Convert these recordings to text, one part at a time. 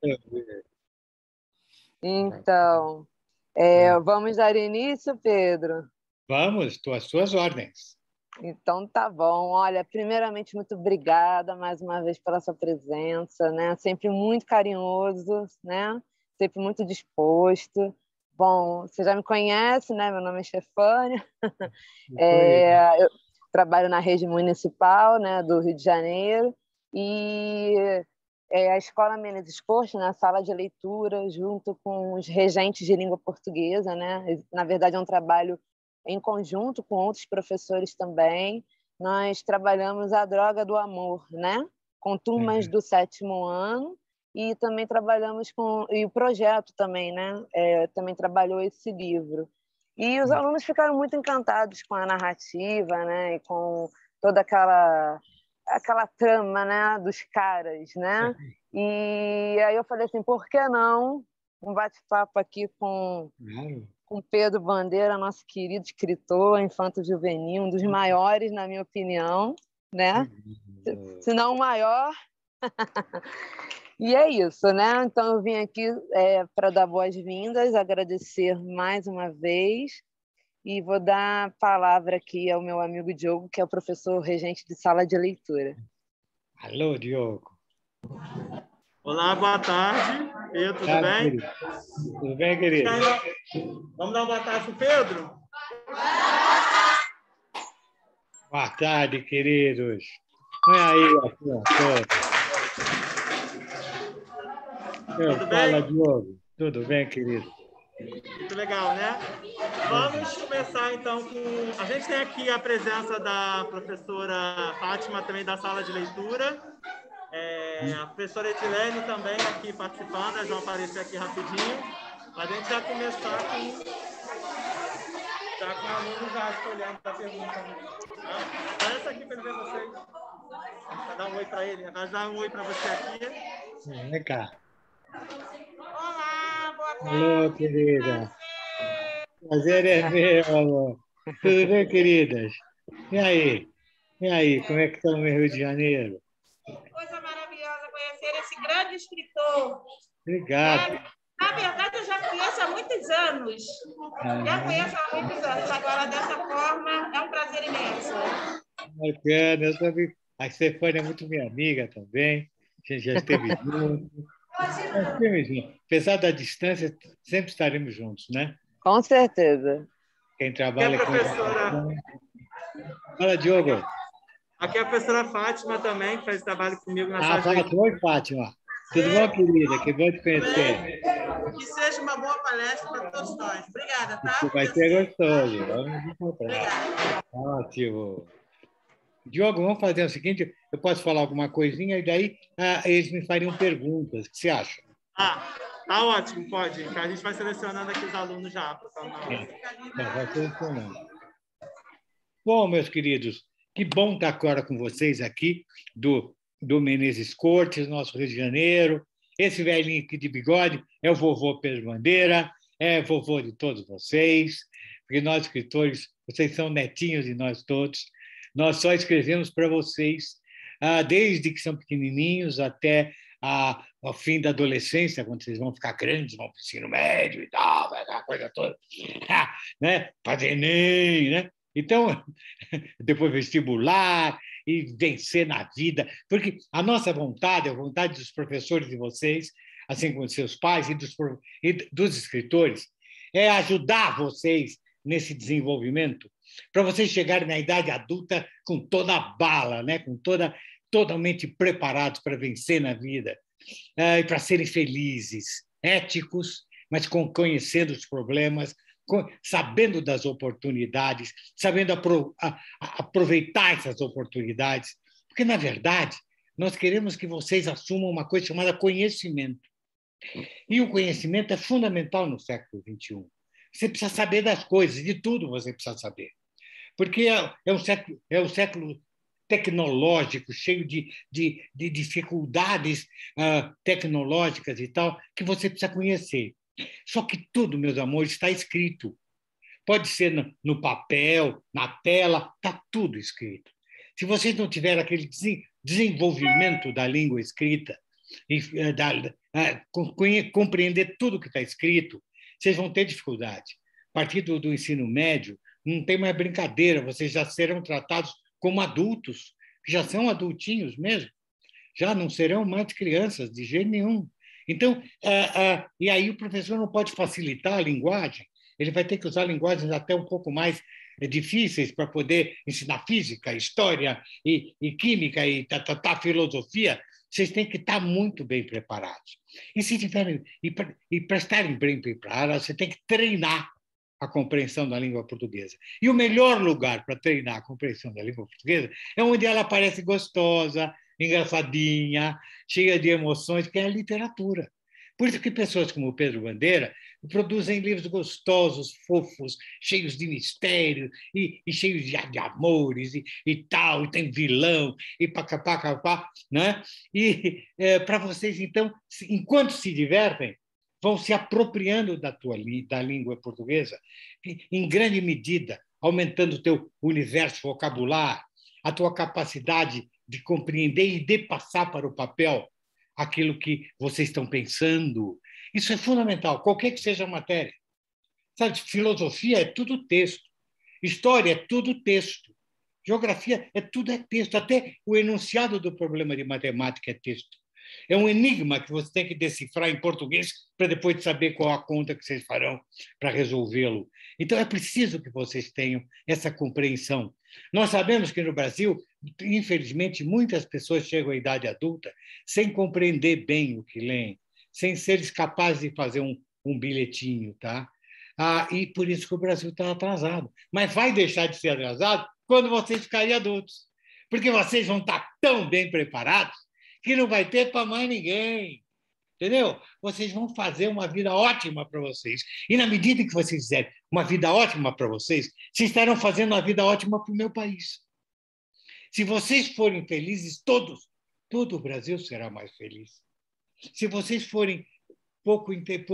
Então, vamos dar início, Pedro? Vamos, às suas ordens. Então, tá bom. Olha, primeiramente, muito obrigada mais uma vez pela sua presença, né? Sempre muito carinhoso, né? Sempre muito disposto. Bom, você já me conhece, né? Meu nome é Stefânia. Eu trabalho na rede municipal, né, do Rio de Janeiro, e a Escola Menezes Corte, na sala de leitura, junto com os regentes de língua portuguesa, né? Na verdade, é um trabalho em conjunto com outros professores também. Nós trabalhamos a droga do amor, né? Com turmas do 7º ano, e também trabalhamos e o projeto também, né? Também trabalhou esse livro. E os alunos ficaram muito encantados com a narrativa, né? E com toda aquela trama, né? Dos caras, né? E aí eu falei assim, por que não um bate-papo aqui com Pedro Bandeira, nosso querido escritor infanto-juvenil, um dos maiores, na minha opinião, né? Se não o maior. E é isso, né? Então eu vim aqui para dar boas-vindas, agradecer mais uma vez, e vou dar a palavra aqui ao meu amigo Diogo, que é o professor regente de sala de leitura. Alô, Diogo. Olá, boa tarde. Pedro, tudo bem? Querido. Tudo bem, querido? Vamos dar uma boa tarde para o Pedro? Boa tarde, queridos. Põe aí, Tudo fala, bem? Diogo. Tudo bem, querido? Muito legal, né? Vamos começar, então, com... A gente tem aqui a presença da professora Fátima, também da sala de leitura. A professora Edilene também aqui participando, elas vão aparecer aqui rapidinho. Mas a gente vai começar com o aluno já escolhendo a pergunta. Aparece aqui para ele ver vocês. Vai dar um oi para ele. Vai dar um oi para você aqui. Vem cá. Olá, boa tarde. Alô, querida. Prazer é meu, amor. Tudo bem, queridas? E aí? E aí, como é que está o meu Rio de Janeiro? Coisa maravilhosa conhecer esse grande escritor. Obrigado. Na verdade, eu já conheço há muitos anos. Já conheço há muitos anos. Agora, dessa forma, é um prazer imenso. Bacana. Eu também. A Stefânia é muito minha amiga também. A gente já esteve junto. Apesar da distância, sempre estaremos juntos, né? Com certeza. Quem trabalha aqui a professora... Fala, Diogo. Aqui é a professora Fátima também, que faz trabalho comigo na sala de leitura. Oi, Fátima. Tudo bom, querida? Que bom te conhecer. Que seja uma boa palestra para todos nós. Obrigada, tá? Vai ser gostoso. Vamos encontrar. Ótimo. Diogo, vamos fazer o seguinte, eu posso falar alguma coisinha e daí eles me fariam perguntas. O que você acha? Tá ótimo, pode. Então, a gente vai selecionando aqui os alunos já. Vai selecionando. Bom, meus queridos, que bom estar agora com vocês aqui do Menezes Cortes, nosso Rio de Janeiro. Esse velhinho aqui de bigode é o vovô Pedro Bandeira, é vovô de todos vocês, porque nós escritores, vocês são netinhos de nós todos. Nós só escrevemos para vocês, desde que são pequenininhos até ao fim da adolescência, quando vocês vão ficar grandes, vão para o ensino médio e tal, aquela coisa toda, né? Fazer Enem, né? Então, depois vestibular e vencer na vida, porque a nossa vontade, a vontade dos professores de vocês, assim como seus pais e dos escritores, é ajudar vocês nesse desenvolvimento, para vocês chegarem na idade adulta com toda a bala, né? Totalmente preparados para vencer na vida, e para serem felizes, éticos, mas conhecendo os problemas, sabendo das oportunidades, sabendo aproveitar essas oportunidades, porque, na verdade, nós queremos que vocês assumam uma coisa chamada conhecimento. E o conhecimento é fundamental no século XXI. Você precisa saber das coisas, de tudo você precisa saber. Porque é um século tecnológico, cheio de dificuldades tecnológicas e tal, que você precisa conhecer. Só que tudo, meus amores, está escrito. Pode ser no papel, na tela, está tudo escrito. Se vocês não tiverem aquele desenvolvimento da língua escrita, compreender tudo que está escrito, vocês vão ter dificuldade. A partir do ensino médio, não tem mais brincadeira, vocês já serão tratados como adultos, já são adultinhos mesmo, já não serão mais crianças de jeito nenhum. Então, e aí o professor não pode facilitar a linguagem, ele vai ter que usar linguagens até um pouco mais difíceis para poder ensinar física, história e química e filosofia. Vocês têm que estar muito bem preparados. E se tiverem para estarem bem preparados, você tem que treinar a compreensão da língua portuguesa. E o melhor lugar para treinar a compreensão da língua portuguesa é onde ela parece gostosa, engraçadinha, cheia de emoções, que é a literatura. Por isso que pessoas como o Pedro Bandeira produzem livros gostosos, fofos, cheios de mistério e cheios de amores e tal, e tem vilão, e pá, né? E para vocês, então, enquanto se divertem, vão se apropriando da língua portuguesa, em grande medida, aumentando o teu universo vocabular, a tua capacidade de compreender e de passar para o papel aquilo que vocês estão pensando. Isso é fundamental, qualquer que seja a matéria. Sabe, filosofia é tudo texto, história é tudo texto, geografia é texto, até o enunciado do problema de matemática é texto. É um enigma que você tem que decifrar em português para depois saber qual a conta que vocês farão para resolvê-lo. Então, é preciso que vocês tenham essa compreensão. Nós sabemos que no Brasil, infelizmente, muitas pessoas chegam à idade adulta sem compreender bem o que leem, sem seres capazes de fazer um bilhetinho, tá? E por isso que o Brasil está atrasado. Mas vai deixar de ser atrasado quando vocês ficarem adultos, porque vocês vão estar tão bem preparados que não vai ter para mais ninguém. Entendeu? Vocês vão fazer uma vida ótima para vocês. E na medida que vocês fizerem uma vida ótima para vocês, vocês estarão fazendo uma vida ótima para o meu país. Se vocês forem felizes, todo o Brasil será mais feliz. Se vocês forem pouco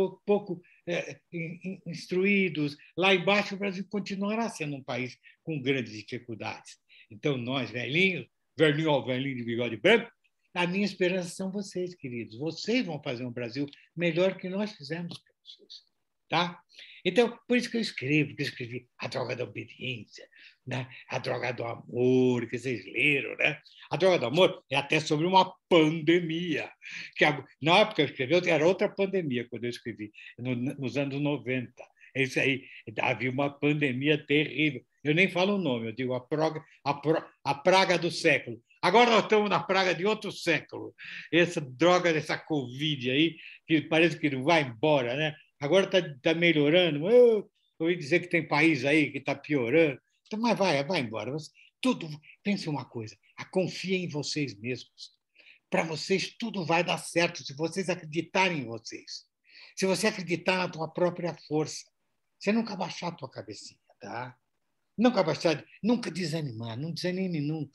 instruídos, lá embaixo o Brasil continuará sendo um país com grandes dificuldades. Então, nós, velhinho de bigode branco, a minha esperança são vocês, queridos. Vocês vão fazer um Brasil melhor que nós fizemos para vocês. Tá? Então, por isso que eu escrevi A Droga da Obediência, né? A Droga do Amor, que vocês leram. Né? A Droga do Amor é até sobre uma pandemia. Que na época que eu escrevi, era outra pandemia, quando eu escrevi, nos anos 90. É isso aí, havia uma pandemia terrível. Eu nem falo o nome, eu digo a praga do século. Agora nós estamos na praga de outro século. Essa droga dessa Covid aí, que parece que não vai embora, né? Agora está melhorando. Eu ouvi dizer que tem país aí que está piorando. Então, mas vai embora. Pense uma coisa, confiem em vocês mesmos. Para vocês, tudo vai dar certo se vocês acreditarem em vocês. Se você acreditar na tua própria força. Você nunca baixar a tua cabecinha, tá? Nunca desanimar, não desanime nunca.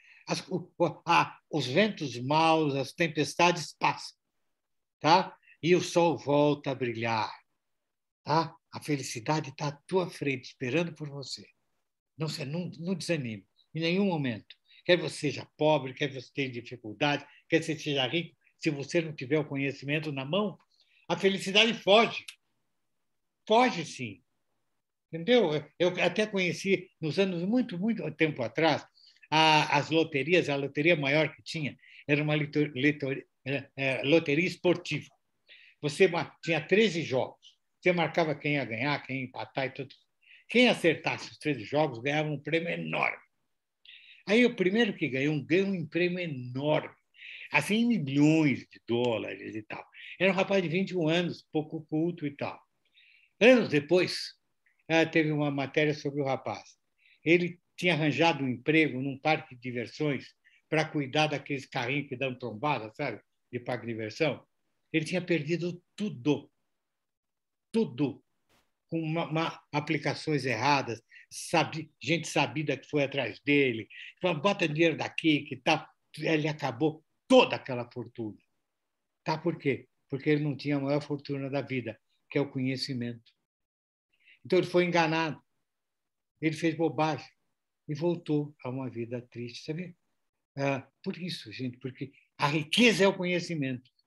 Os ventos maus, as tempestades passam, tá? E o sol volta a brilhar, tá? A felicidade está à tua frente, esperando por você. Não desanime, em nenhum momento. Quer você seja pobre, quer você tenha dificuldade, quer você seja rico, se você não tiver o conhecimento na mão, a felicidade foge. Foge, sim. Entendeu? Eu até conheci, nos anos muito tempo atrás, as loterias, a loteria maior que tinha era uma loteria esportiva. Você tinha 13 jogos. Você marcava quem ia ganhar, quem ia empatar e tudo. Quem acertasse os 13 jogos ganhava um prêmio enorme. Aí o primeiro que ganhou um prêmio enorme, assim, milhões de dólares e tal. Era um rapaz de 21 anos, pouco culto e tal. Anos depois, teve uma matéria sobre o rapaz. Ele tinha arranjado um emprego num parque de diversões para cuidar daqueles carrinhos que dão trombada, sabe? De parque de diversão. Ele tinha perdido tudo. Tudo. Com aplicações erradas, gente sabida que foi atrás dele. Falou, bota dinheiro daqui, que tal. Ele acabou toda aquela fortuna. Tá? Por quê? Porque ele não tinha a maior fortuna da vida, que é o conhecimento. Então, ele foi enganado. Ele fez bobagem e voltou a uma vida triste. Sabe? Por isso, gente, porque a riqueza é o conhecimento.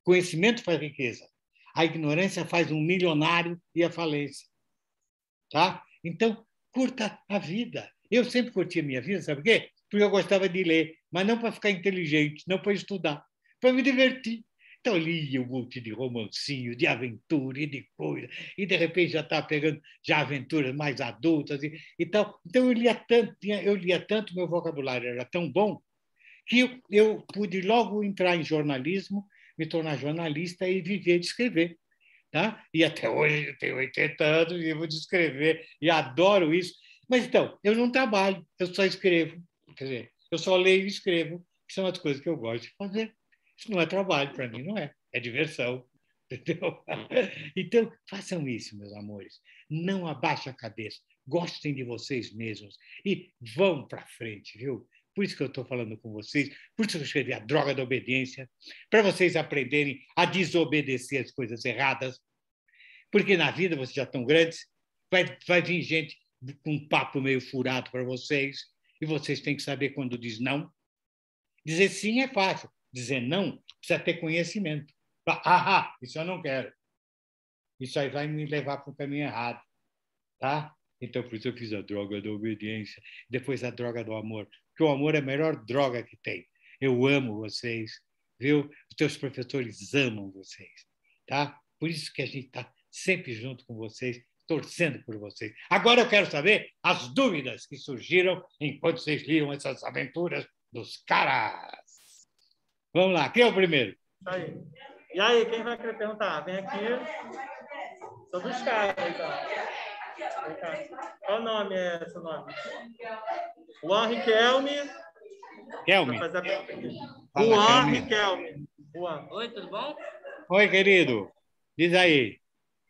Conhecimento faz riqueza. A ignorância faz um milionário e a falência. Tá? Então, curta a vida. Eu sempre curti a minha vida, sabe por quê? Porque eu gostava de ler, mas não para ficar inteligente, não para estudar, para me divertir. Então, eu lia um monte de romancinho, de aventura e de coisa, e de repente já estava pegando já aventuras mais adultas e tal. Então, eu lia tanto, meu vocabulário era tão bom, que eu pude logo entrar em jornalismo, me tornar jornalista e viver de escrever. Tá? E até hoje eu tenho 80 anos e vou escrever, e adoro isso. Mas então, eu não trabalho, eu só escrevo. Quer dizer, eu só leio e escrevo, que são as coisas que eu gosto de fazer. Isso não é trabalho, para mim não é, é diversão. Entendeu? Então, façam isso, meus amores. Não abaixem a cabeça, gostem de vocês mesmos e vão para frente, viu? Por isso que eu estou falando com vocês, por isso que eu escrevi A Droga da Obediência, para vocês aprenderem a desobedecer as coisas erradas, porque na vida vocês já estão grandes, vai vir gente com um papo meio furado para vocês, e vocês têm que saber quando diz não. Dizer sim é fácil, dizer não precisa ter conhecimento. Isso eu não quero. Isso aí vai me levar para o caminho errado. Tá? Então, por isso eu fiz A Droga da Obediência, depois A Droga do Amor, porque o amor é a melhor droga que tem. Eu amo vocês, viu? Os teus professores amam vocês, tá? Por isso que a gente está sempre junto com vocês, torcendo por vocês. Agora eu quero saber as dúvidas que surgiram enquanto vocês liam essas aventuras dos caras. Vamos lá, quem é o primeiro? Aí. E aí, quem vai querer perguntar? Vem aqui. Sou dos caras, então. Qual nome é seu nome? Juan Riquelme. Kelme. Juan Riquelme. Juan. Oi, tudo bom? Oi, querido. Diz aí.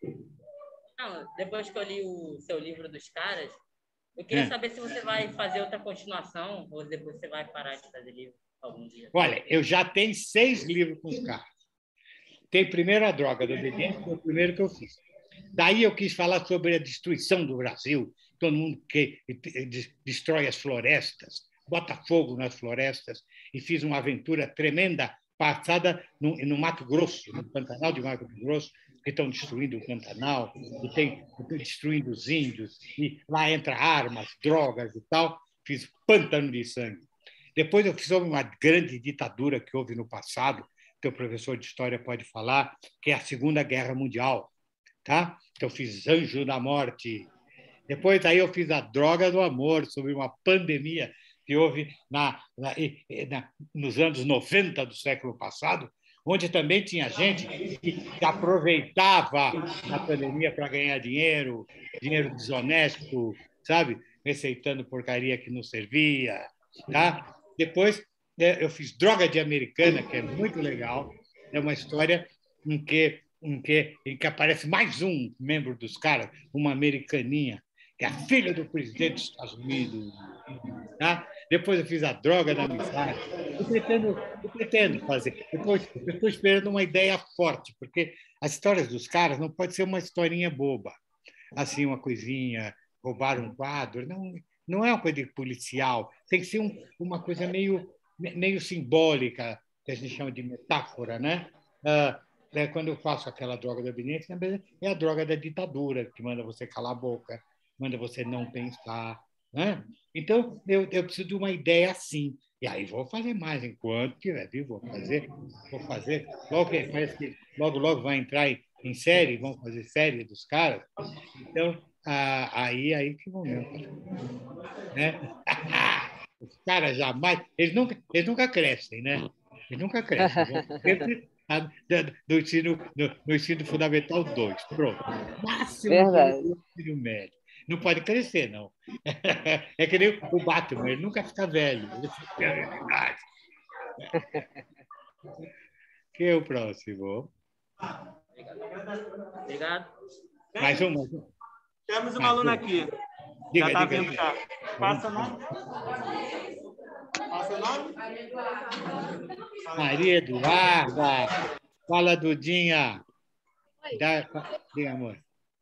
Não, depois que eu li o seu livro dos caras, eu queria saber se você vai fazer outra continuação ou depois você vai parar de fazer livro algum dia. Olha, eu já tenho 6 livros com os caras. Tem primeiro A Droga da Obediência, foi o primeiro que eu fiz. Daí eu quis falar sobre a destruição do Brasil, todo mundo que destrói as florestas, bota fogo nas florestas, e fiz uma aventura tremenda passada no Mato Grosso, no Pantanal de Mato Grosso, que estão destruindo o Pantanal, e estão destruindo os índios, e lá entra armas, drogas e tal. Fiz Pântano de Sangue. Depois eu fiz sobre uma grande ditadura que houve no passado, que o professor de História pode falar, que é a Segunda Guerra Mundial. Tá? Então, eu fiz Anjo da Morte. Depois, aí eu fiz A Droga do Amor, sobre uma pandemia que houve nos anos 90 do século passado, onde também tinha gente que aproveitava a pandemia para ganhar dinheiro, dinheiro desonesto, sabe? Receitando porcaria que não servia. Tá? Depois, eu fiz Droga de Americana, que é muito legal. É uma história em que aparece mais um membro dos caras, uma americaninha, que é a filha do presidente dos Estados Unidos. Tá? Depois eu fiz A Droga da Amizade. Eu pretendo fazer. Depois, eu estou esperando uma ideia forte, porque as histórias dos caras não pode ser uma historinha boba, assim, uma coisinha, roubar um quadro. Não é uma coisa policial. Tem que ser uma coisa meio simbólica, que a gente chama de metáfora, né? Quando eu faço aquela droga da obediência, é a droga da ditadura, que manda você calar a boca, manda você não pensar. Né? Então, eu preciso de uma ideia assim. E aí vou fazer mais enquanto estiver vivo. Vou fazer. Parece que logo vai entrar em série, vão fazer série dos caras. Então, aí que momento. Né? Os caras jamais... Eles nunca crescem, né? Eles nunca crescem. Sempre... No ensino fundamental 2. Pronto. Máximo do ensino médio. Não pode crescer, não. É que nem o Batman, ele nunca fica velho. Ele fica... Quem é o próximo? Obrigado. Mais um. Temos uma aluna aqui. Diga, já está diga, vindo já. Passa o nome. Passa o nome. Maria Eduarda. Fala, Dudinha. Diga, amor.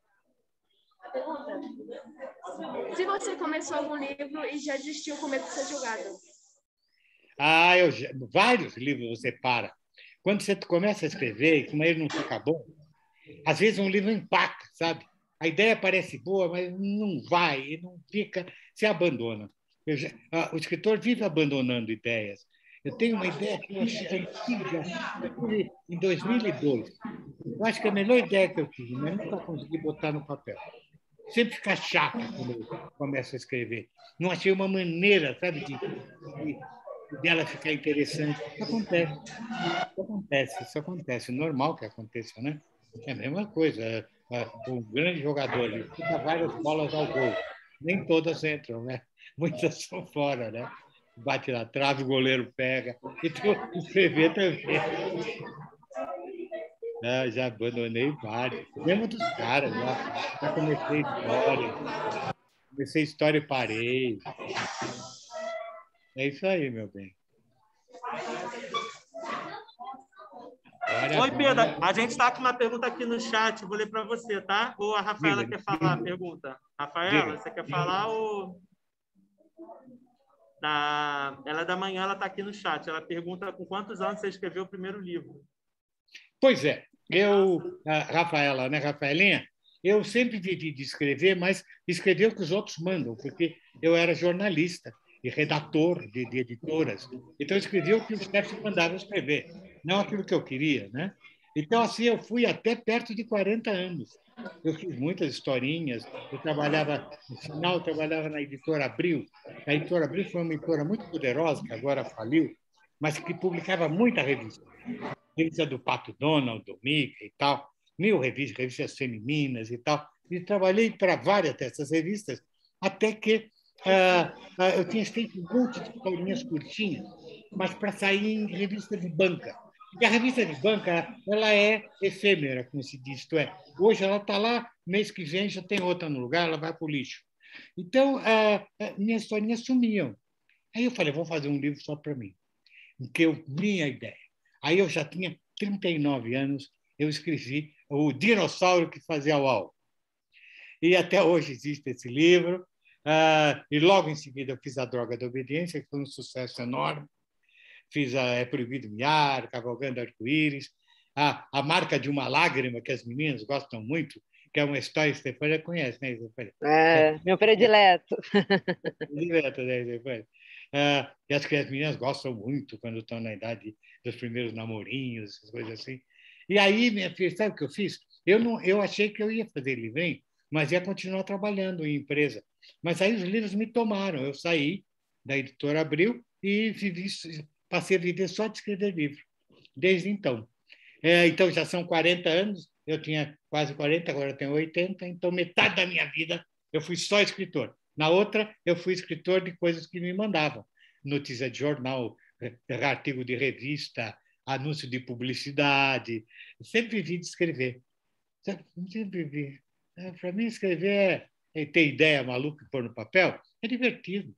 Se você começou algum livro e já desistiu com medo de ser julgado? Vários livros você para. quando você começa a escrever e como ele não fica bom, às vezes um livro empaca, sabe? A ideia parece boa, mas não vai, não fica, se abandona. O escritor vive abandonando ideias. Eu tenho uma ideia que eu achei antiga, em 2002. Eu acho que é a melhor ideia que eu tive, mas nunca consegui botar no papel. Sempre fica chato quando eu começo a escrever. Não achei uma maneira, sabe, dela ficar interessante. Isso acontece. Isso acontece. Normal que aconteça, né? É a mesma coisa. Um grande jogador, ele chuta várias bolas ao gol. Nem todas entram, né? Muitas são fora, né? Bate na trave, o goleiro pega. Então, escrever também. Já abandonei vários. Mesmo dos caras, já comecei história. Comecei história e parei. É isso aí, meu bem. Oi, Pedro. A gente está com uma pergunta aqui no chat. Vou ler para você, tá? Ou a Rafaela quer falar a pergunta? Rafaela, você quer falar ou... Ela é da manhã, ela está aqui no chat. Ela pergunta com quantos anos você escreveu o primeiro livro. Pois é. A Rafaela, né, Rafaelinha? Eu sempre vivi de escrever, mas escrever o que os outros mandam, porque eu era jornalista e redator de editoras. Então, eu escrevia o que os chefes mandavam escrever, não aquilo que eu queria, né? Então, assim, eu fui até perto de 40 anos. Eu fiz muitas historinhas. Eu trabalhava, no final, eu trabalhava na Editora Abril. A Editora Abril foi uma editora muito poderosa, que agora faliu, mas que publicava muita revista. Revista do Pato Donald, do Mickey e tal, revistas femininas e tal. E trabalhei para várias dessas revistas, até que eu tinha feito um monte de historinhas curtinhas, mas para sair em revista de banca. E a revista de banca ela é efêmera, como se diz, isto é, hoje ela está lá, mês que vem já tem outra no lugar, ela vai para o lixo. Então, minhas historinhas sumiam. Aí eu falei, vou fazer um livro só para mim, que eu minha ideia. Aí eu já tinha 39 anos, eu escrevi O Dinossauro que Fazia Uau. E até hoje existe esse livro. E logo em seguida eu fiz A Droga da Obediência, que foi um sucesso enorme. Fiz É Proibido Miar, Cavalgando Arco-Íris, a Marca de uma Lágrima, que as meninas gostam muito, que é uma história que Stefania conhece, né, Stefania? Meu predileto. Predileto, né, Stefania? E acho que as meninas gostam muito quando estão na idade dos primeiros namorinhos, essas coisas assim. E aí, minha filha, sabe o que eu fiz? Eu achei que eu ia fazer livrinho, mas ia continuar trabalhando em empresa. Mas aí os livros me tomaram. Eu saí da Editora Abril e passei a viver só de escrever livro, desde então. Então, já são 40 anos, eu tinha quase 40, agora eu tenho 80, então metade da minha vida eu fui só escritor. Na outra, eu fui escritor de coisas que me mandavam. Notícia de jornal, artigo de revista, anúncio de publicidade. Sempre vivi de escrever. Sempre vivi. Para mim, escrever ter ideia maluca e pôr no papel é divertido.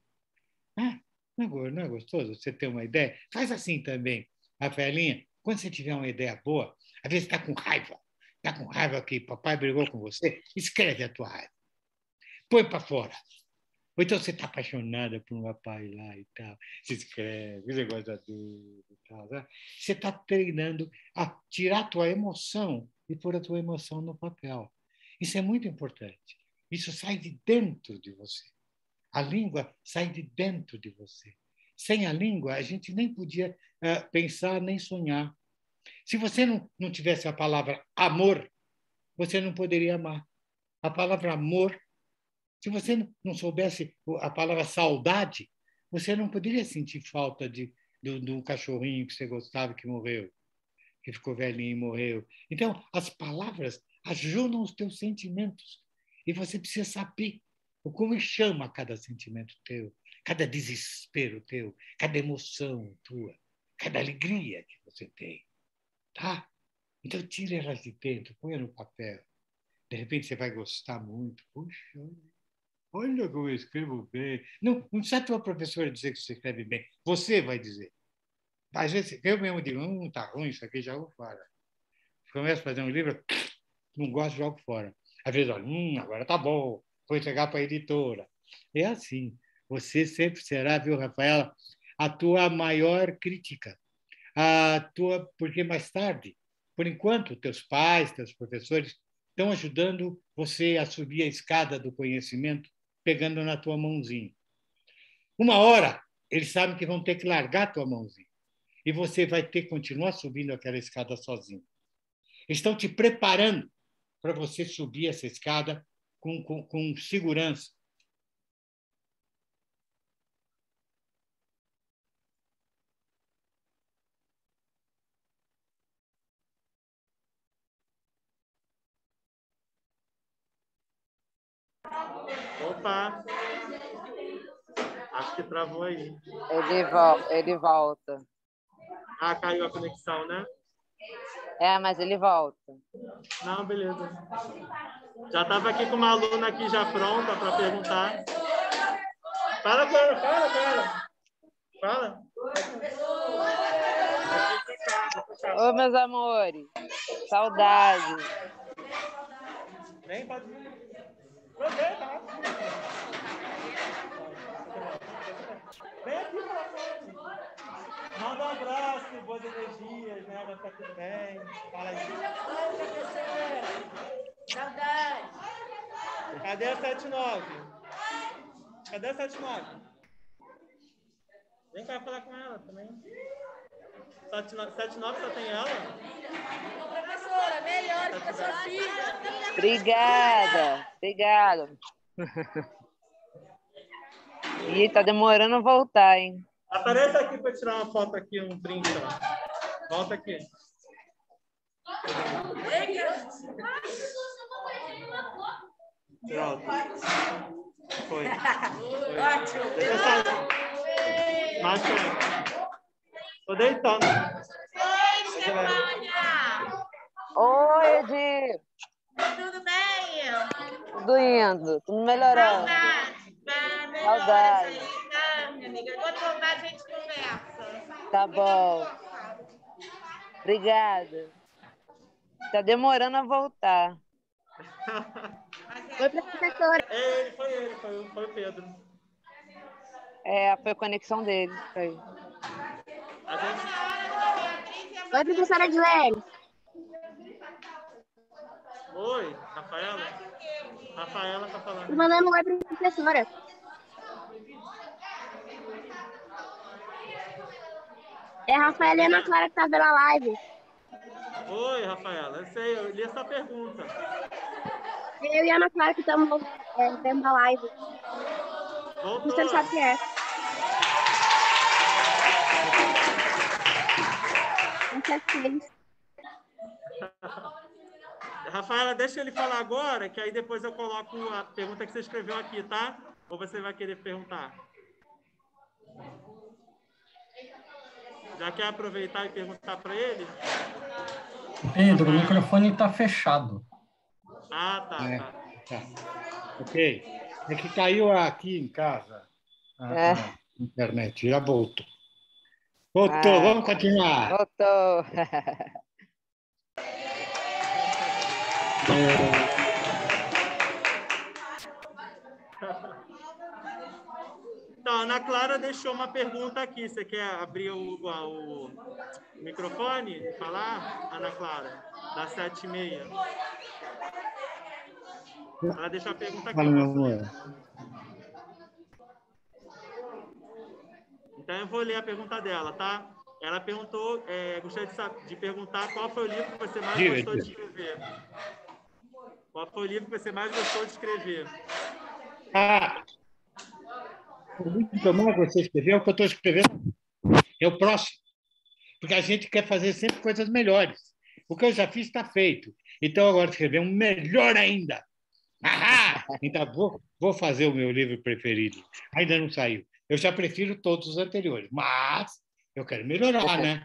Não é gostoso você ter uma ideia? Faz assim também, Rafaelinha. Quando você tiver uma ideia boa, às vezes está com raiva. Está com raiva que papai brigou com você, escreve a tua raiva. Põe para fora. Ou então você está apaixonada por um rapaz lá e tal. Se escreve, você gosta dele e tal. Né? Você está treinando a tirar a tua emoção e pôr a tua emoção no papel. Isso é muito importante. Isso sai de dentro de você. A língua sai de dentro de você. Sem a língua, a gente nem podia pensar nem sonhar. Se você não tivesse a palavra amor, você não poderia amar. A palavra amor, se você não soubesse a palavra saudade, você não poderia sentir falta de um cachorrinho que você gostava que morreu, que ficou velhinho e morreu. Então, as palavras ajudam os teus sentimentos. E você precisa saber como chama cada sentimento teu, cada desespero teu, cada emoção tua, cada alegria que você tem. Tá? Então, tire elas de dentro, põe no papel. De repente, você vai gostar muito. Puxa, olha como eu escrevo bem. Não precisa a tua professora dizer que você escreve bem. Você vai dizer. Às vezes, eu mesmo digo, tá ruim isso aqui, jogo fora. Começo a fazer um livro, não gosto, jogo fora. Às vezes, olha, agora tá bom, vou entregar para a editora. É assim. Você sempre será, viu, Rafaela, a tua maior crítica. porque mais tarde, por enquanto, teus pais, teus professores estão ajudando você a subir a escada do conhecimento, pegando na tua mãozinha. Uma hora, eles sabem que vão ter que largar a tua mãozinha e você vai ter que continuar subindo aquela escada sozinho. Estão te preparando para você subir essa escada com segurança. Opa! Acho que travou aí. Ele volta. Ah, caiu a conexão, né? Mas ele volta. Não, beleza. Já estava aqui com uma aluna aqui já pronta para perguntar. Fala com ela, fala. Ô, meus amores. Saudade. Nem pode vir. Tá? Vem aqui falar com ele. Manda um abraço, boas energias, né? Vai ficar tudo bem. Fala aí. Oi, professora. Saudade. Cadê a 79? Cadê a 79? Vem cá falar com ela também. 79 só tem ela? Professora, melhor que a sua filha. Obrigada. Ih, tá demorando a voltar, hein? Aparece aqui para tirar uma foto aqui, um print. Ó. Volta aqui. Pronto. Foi. Ótimo. Márcia. Tô deitando. Oi, Stefânia. Oi, Edi. Tudo bem? Tudo indo, tudo melhorando. Saudade. Aí, tá, minha amiga? Quando voltar, a gente conversa. Tá bom. Obrigada. Tá demorando a voltar. Oi, professora. Foi o Pedro. Foi a conexão dele. Foi. Oi, professora Edilene. Oi, Rafaela? Rafaela tá falando. Tô mandando um oi para professora. É a Rafaela e a Ana Clara que tá vendo a live. Oi, Rafaela. Eu sei, eu li essa pergunta. Eu e a Ana Clara que estamos vendo a live. Voltou. Você sabe o que é. Rafaela, deixa ele falar agora, que aí depois eu coloco a pergunta que você escreveu aqui, tá? Ou você vai querer perguntar? Já quer aproveitar e perguntar para ele? Pedro, o microfone está fechado. Ah, tá. Ok. É que caiu aqui em casa a internet. Já voltou. Vamos continuar. Voltou. Então, a Ana Clara deixou uma pergunta aqui. Você quer abrir o microfone e falar, Ana Clara? Das 7h30. Ela deixou a pergunta aqui. Então, eu vou ler a pergunta dela, tá? Ela perguntou, gostaria de perguntar qual foi o livro que você mais gostou de escrever. Qual foi o livro que você mais gostou de escrever? O livro que eu mais gostei de escrever é o que eu estou escrevendo. É o próximo. Porque a gente quer fazer sempre coisas melhores. O que eu já fiz está feito. Então, agora escrever um melhor ainda. Então, vou fazer o meu livro preferido. Ainda não saiu. Eu já prefiro todos os anteriores, mas eu quero melhorar, né?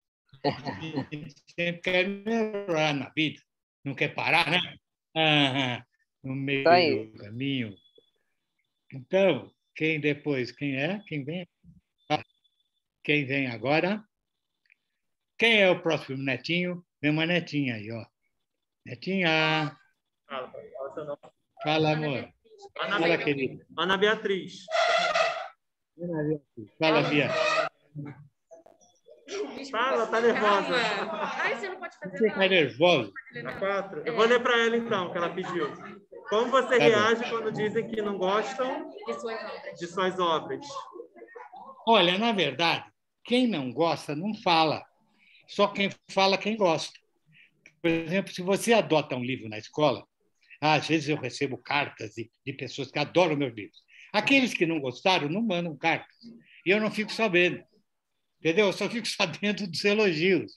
Sempre quer melhorar na vida. Não quer parar, né? No meio do caminho. Então, quem depois? Quem é? Quem vem? Quem vem agora? Quem é o próximo netinho? Vem uma netinha aí, ó. Netinha. Fala, amor. Fala, querida. Ana Beatriz. Fala, Bia. Fala, tá nervosa. Calma. Ai, você não pode fazer Você está nada. nervoso? A 4. Eu vou ler para ela, então, que ela pediu. Como você Tá reage quando dizem que não gostam De suas obras. de suas obras? Olha, na verdade, quem não gosta não fala. Só quem fala quem gosta. Por exemplo, se você adota um livro na escola, às vezes eu recebo cartas de pessoas que adoram meus livros. Aqueles que não gostaram não mandam cartas. E eu não fico sabendo. Entendeu? Eu só fico sabendo dos elogios.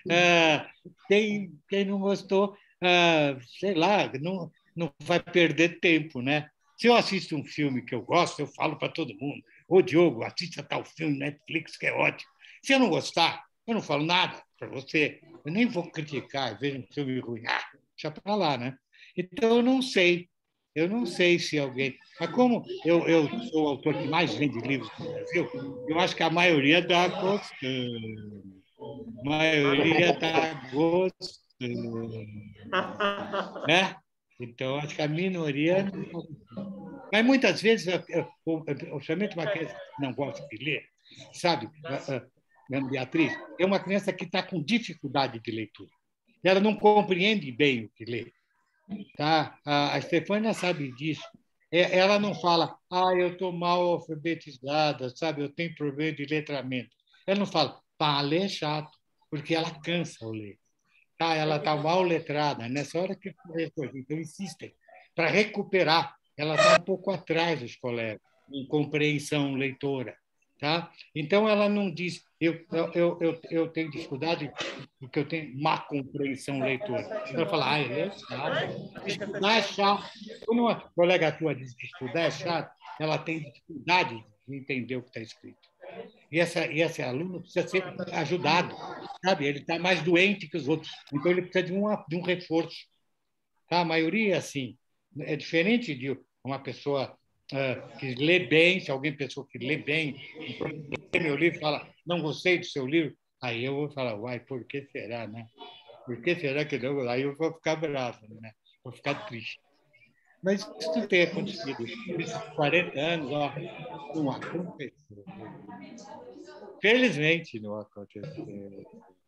Quem não gostou, sei lá, não vai perder tempo, né? Se eu assisto um filme que eu gosto, eu falo para todo mundo: Ô, Diogo, assista tal filme Netflix, que é ótimo. Se eu não gostar, eu não falo nada para você. Eu nem vou criticar, eu vejo um filme ruim. Deixa para lá, né? Então, eu não sei. Eu não sei se alguém. Mas como eu sou o autor que mais vende livros no Brasil, eu acho que a maioria está gostando. A maioria está gostando. Né? Então, acho que a minoria não está gostando. Mas muitas vezes, somente uma criança que não gosta de ler, sabe, Ana Beatriz, é uma criança que está com dificuldade de leitura. Ela não compreende bem o que lê. Tá? A Estefânia sabe disso. Ela não fala, eu estou mal alfabetizada, sabe? Eu tenho problema de letramento. Ela não fala, ler é chato, porque ela cansa ao ler. Tá? Ela está mal letrada. Nessa hora que então insistem para recuperar. Ela está um pouco atrás dos colegas em compreensão leitora. Tá? Então, ela não diz, eu tenho dificuldade porque eu tenho má compreensão leitora. Ela fala, ele é chato. Estudar é chato. Quando uma colega tua diz que estudar é chato, ela tem dificuldade de entender o que está escrito. E esse aluno precisa ser ajudado, sabe? Ele está mais doente que os outros, então ele precisa de um reforço. Tá? A maioria é assim. É diferente de uma pessoa que lê bem, se alguém pessoa que lê bem, lê meu livro fala, não gostei do seu livro, aí eu vou falar, uai, por que será, né? Por que será que não? Aí eu vou ficar bravo, né? Vou ficar triste. Mas isso tem acontecido. Nesses 40 anos, não aconteceu. Felizmente não aconteceu.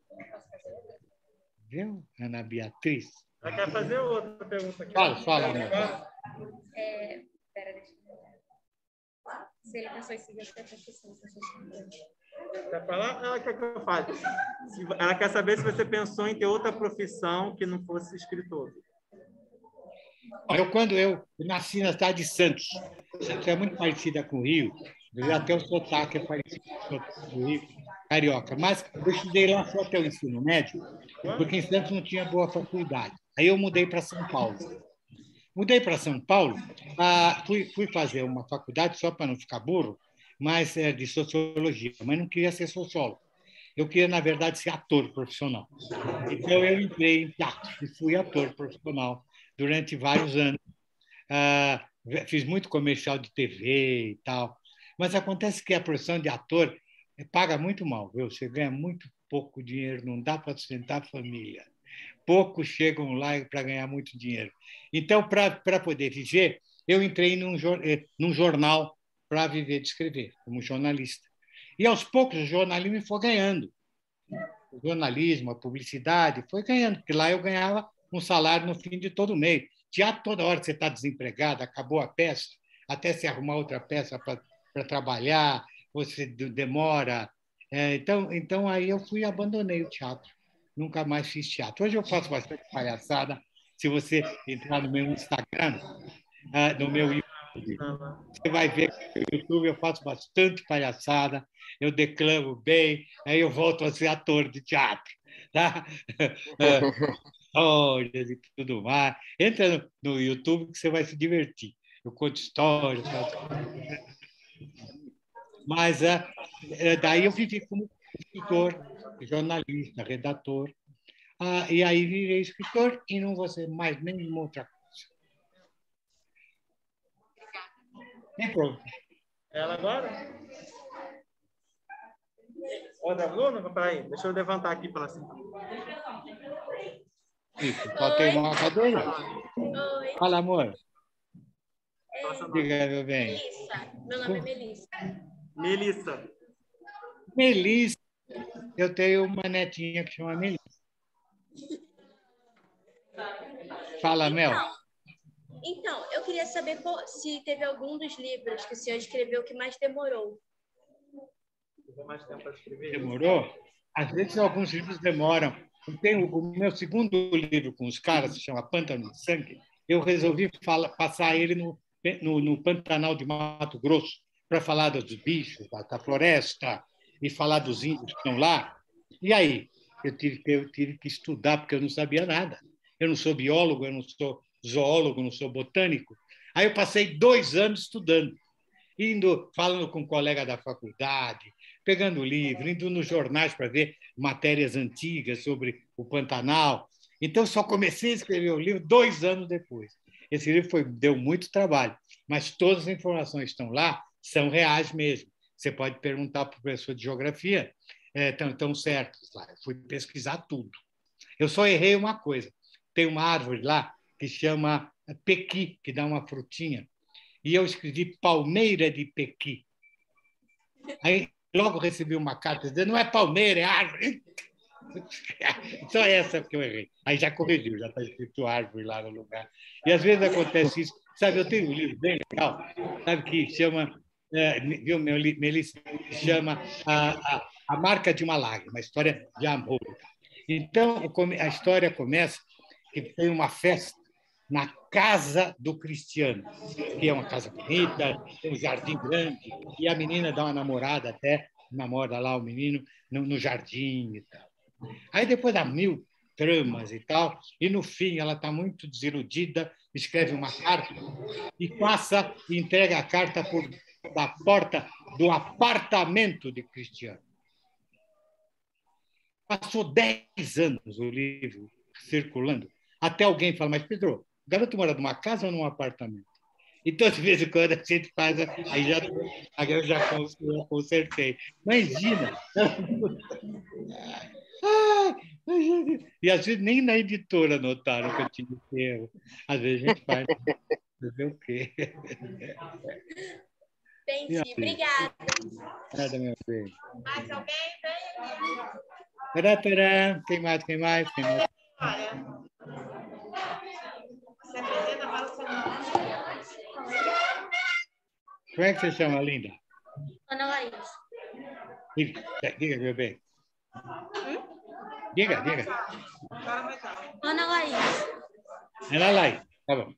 Viu, Ana Beatriz? Ela quer fazer outra pergunta aqui. Fala, amor. Pera, deixa eu ver. Se ele pensou em seguir outra profissão, Quer falar? Ela quer que eu fale. Ela quer saber se você pensou em ter outra profissão que não fosse escritor. Quando eu nasci na cidade de Santos, Santos é muito parecida com o Rio, até o sotaque é parecido com o sotaque do Rio, carioca. Mas eu estudei lá só até o ensino médio, porque em Santos não tinha boa faculdade. Aí eu mudei para São Paulo. Mudei para São Paulo, fui fazer uma faculdade, só para não ficar burro, mas de sociologia, mas não queria ser sociólogo. Eu queria, na verdade, ser ator profissional. Então, eu entrei em teatro e fui ator profissional durante vários anos. Fiz muito comercial de TV e tal. Mas acontece que a profissão de ator paga muito mal, viu? Você ganha muito pouco dinheiro, não dá para sustentar a família. Poucos chegam lá para ganhar muito dinheiro. Então, para poder viver, eu entrei num jornal para viver de escrever, como jornalista. E, aos poucos, o jornalismo foi ganhando. O jornalismo, a publicidade, foi ganhando, porque lá eu ganhava um salário no fim de todo mês. Teatro, toda hora que você está desempregado, acabou a peça, até se arrumar outra peça para trabalhar, você demora. Então, aí eu fui e abandonei o teatro. Nunca mais fiz teatro. Hoje eu faço bastante palhaçada. Se você entrar no meu Instagram, no meu YouTube, você vai ver que no YouTube eu faço bastante palhaçada, eu declamo bem, aí eu volto a ser ator de teatro. Tá? Histórias e tudo mais. Entra no YouTube que você vai se divertir. Eu conto histórias. Mas daí eu vivi como escritor, jornalista, redator. E aí virei escritor e não vou ser mais nenhuma outra coisa. E pronto. Ela agora? Outra aluna? Peraí, deixa eu levantar aqui para cima. Isso, só tem uma cadeira. Oi. Fala, amor. Diga, meu bem. Melissa. Meu nome é Melissa. Melissa. Melissa. eu tenho uma netinha que chama Melissa. Fala, Mel. Então, eu queria saber se teve algum dos livros que o senhor escreveu que mais demorou. Levou mais tempo para escrever? Demorou? Às vezes, alguns livros demoram. Eu tenho o meu segundo livro com os caras, se chama Pântano de Sangue. Eu resolvi passar ele no Pantanal de Mato Grosso para falar dos bichos, da floresta, e falar dos índios que estão lá. E aí? Eu tive que estudar, porque eu não sabia nada. Eu não sou biólogo, eu não sou zoólogo, não sou botânico. Aí eu passei 2 anos estudando, falando com um colega da faculdade, pegando livro, indo nos jornais para ver matérias antigas sobre o Pantanal. Então, só comecei a escrever o livro 2 anos depois. Esse livro deu muito trabalho, mas todas as informações que estão lá são reais mesmo. Você pode perguntar para o professor de geografia, estão certos lá. Eu fui pesquisar tudo. Eu só errei uma coisa. Tem uma árvore lá que chama pequi, que dá uma frutinha. E eu escrevi palmeira de pequi. Aí logo recebi uma carta dizendo, não é palmeira, é árvore. Só essa que eu errei. Aí já corrigiu, já está escrito árvore lá no lugar. E às vezes acontece isso. Sabe, eu tenho um livro bem legal, sabe, que chama, viu, Melissa, chama a Marca de uma Lágrima, uma história de amor. Então, a história começa que tem uma festa na casa do Cristiano, que é uma casa bonita, tem um jardim grande, e a menina dá uma namorada até, namora lá o menino no jardim e tal. Aí depois dá 1000 tramas e tal, e no fim ela está muito desiludida, escreve uma carta e entrega a carta da porta do apartamento de Cristiano. Passou 10 anos o livro circulando, até alguém fala, mas Pedro, o garoto mora numa casa ou num apartamento? E toda vez em quando a gente faz, aí eu já consertei. Imagina! E às vezes nem na editora notaram que eu tinha esse erro. Às vezes a gente faz. Fazer o quê? Entendi. Obrigada. Nada, meu bem. Mais alguém tem? Tará. Quem mais? Olha. Você apresenta para o seu nome. Como é que você chama, linda? Ana Laís. Diga, meu bem. Diga. Ana Laís. Ana Laís, tá bom.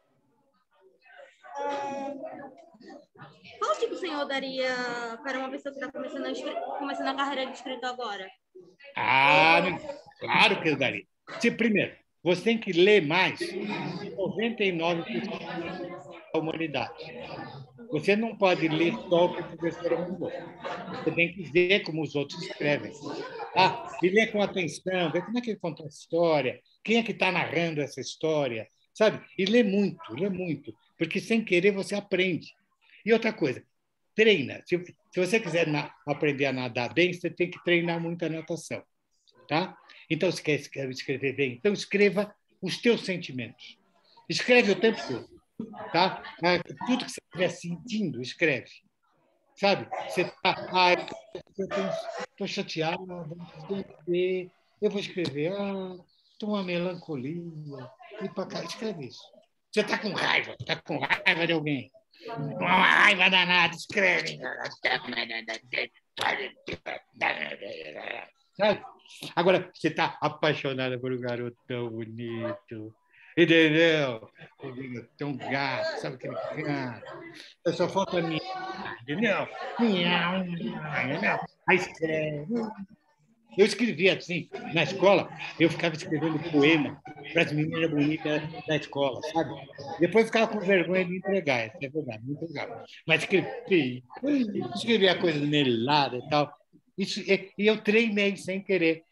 Qual tipo o senhor daria para uma pessoa que está começando a carreira de escritor agora? Claro que eu daria. Primeiro, você tem que ler mais de 99% da humanidade. Você não pode ler só o que o professor mandou. Você tem que ver como os outros escrevem. E ler com atenção, ver como é que ele conta a história, quem é que está narrando essa história, sabe? E ler muito, porque sem querer você aprende. E outra coisa, treina. Se você quiser aprender a nadar bem, você tem que treinar muita natação. Tá? Então, se quer escrever bem, então escreva os teus sentimentos. Escreve o tempo todo. Tá? Tudo que você estiver sentindo, escreve. Sabe? Você está... estou chateado, eu vou escrever. Estou uma melancolia. E para cá, escreve isso. Você está com raiva de alguém. Uma raiva danada, escreve. Sabe? Agora, você está apaixonada por um garoto tão bonito, entendeu? Tão gato, sabe aquele gato? Só falta minha, entendeu? Aí escreve. Eu escrevia assim, na escola, eu ficava escrevendo poema para as meninas bonitas da escola, sabe? Depois ficava com vergonha de entregar, isso é verdade, não entregava. Mas escrevia coisa melada e tal. E eu treinei sem querer.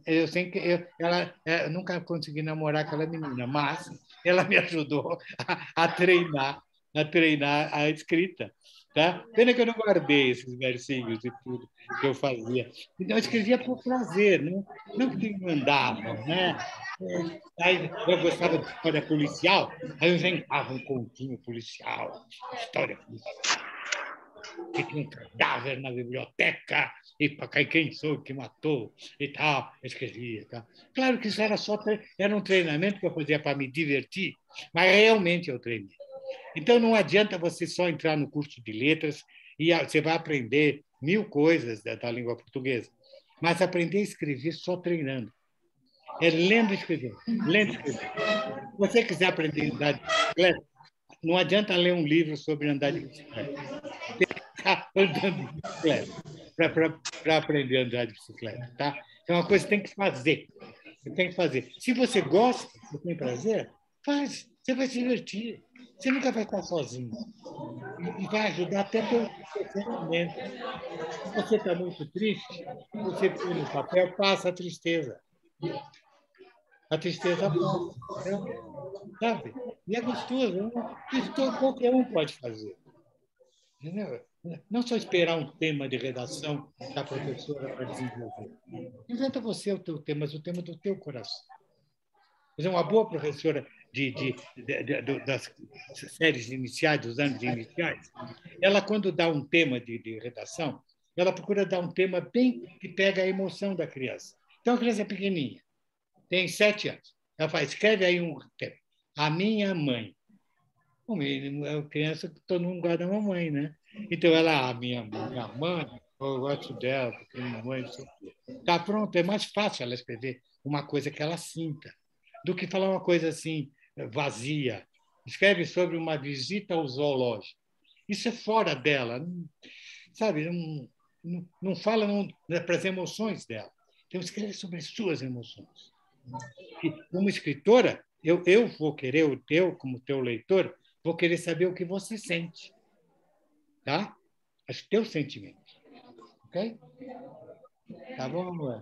Eu nunca consegui namorar aquela menina, mas ela me ajudou a treinar a escrita. Tá? Pena que eu não guardei esses versinhos e tudo que eu fazia. Então, eu escrevia por prazer, não porque me mandavam. Né? Aí, eu gostava de história policial, aí eu inventava um continho policial, história policial. que tinha um cadáver na biblioteca, e para quem soube que matou, e tal, eu escrevia. Tal. Claro que isso era um treinamento que eu fazia para me divertir, mas realmente eu treinei. Então, não adianta você só entrar no curso de letras e você vai aprender 1000 coisas da língua portuguesa, mas aprender a escrever só treinando. É lendo e escrevendo. Lendo e escrevendo. Se você quiser aprender a andar de bicicleta, não adianta ler um livro sobre andar de bicicleta. Tem que ficar andando de bicicleta para aprender a andar de bicicleta. Tá? É uma coisa que tem que fazer. Você tem que fazer. Se você gosta, você tem prazer, faz. Você vai se divertir. Você nunca vai estar sozinho. E vai ajudar até teu sentimento. Se você está muito triste, você põe no papel, passa a tristeza. A tristeza passa. Sabe? E é gostoso. Isso qualquer um pode fazer. Entendeu? Não só esperar um tema de redação da professora para desenvolver. Inventa você o teu tema, mas o tema do teu coração. Mas uma boa professora das séries iniciais, dos anos iniciais, ela, quando dá um tema de redação, ela procura dar um tema bem que pega a emoção da criança. Então, a criança é pequenininha, tem 7 anos. Ela fala, escreve aí um tema. A minha mãe. O mínimo é a criança que todo mundo gosta da mamãe, né? Então, ela, a minha mãe, eu gosto dela, porque minha mãe, não sei o quê. Tá pronto, é mais fácil ela escrever uma coisa que ela sinta do que falar uma coisa assim, vazia. Escreve sobre uma visita ao zoológico. Isso é fora dela, sabe? Não fala para as emoções dela. Então, escreve sobre as suas emoções. E, como escritora, eu vou querer, como teu leitor, vou querer saber o que você sente. Tá? Os teus sentimentos. Ok? Tá bom, Luan?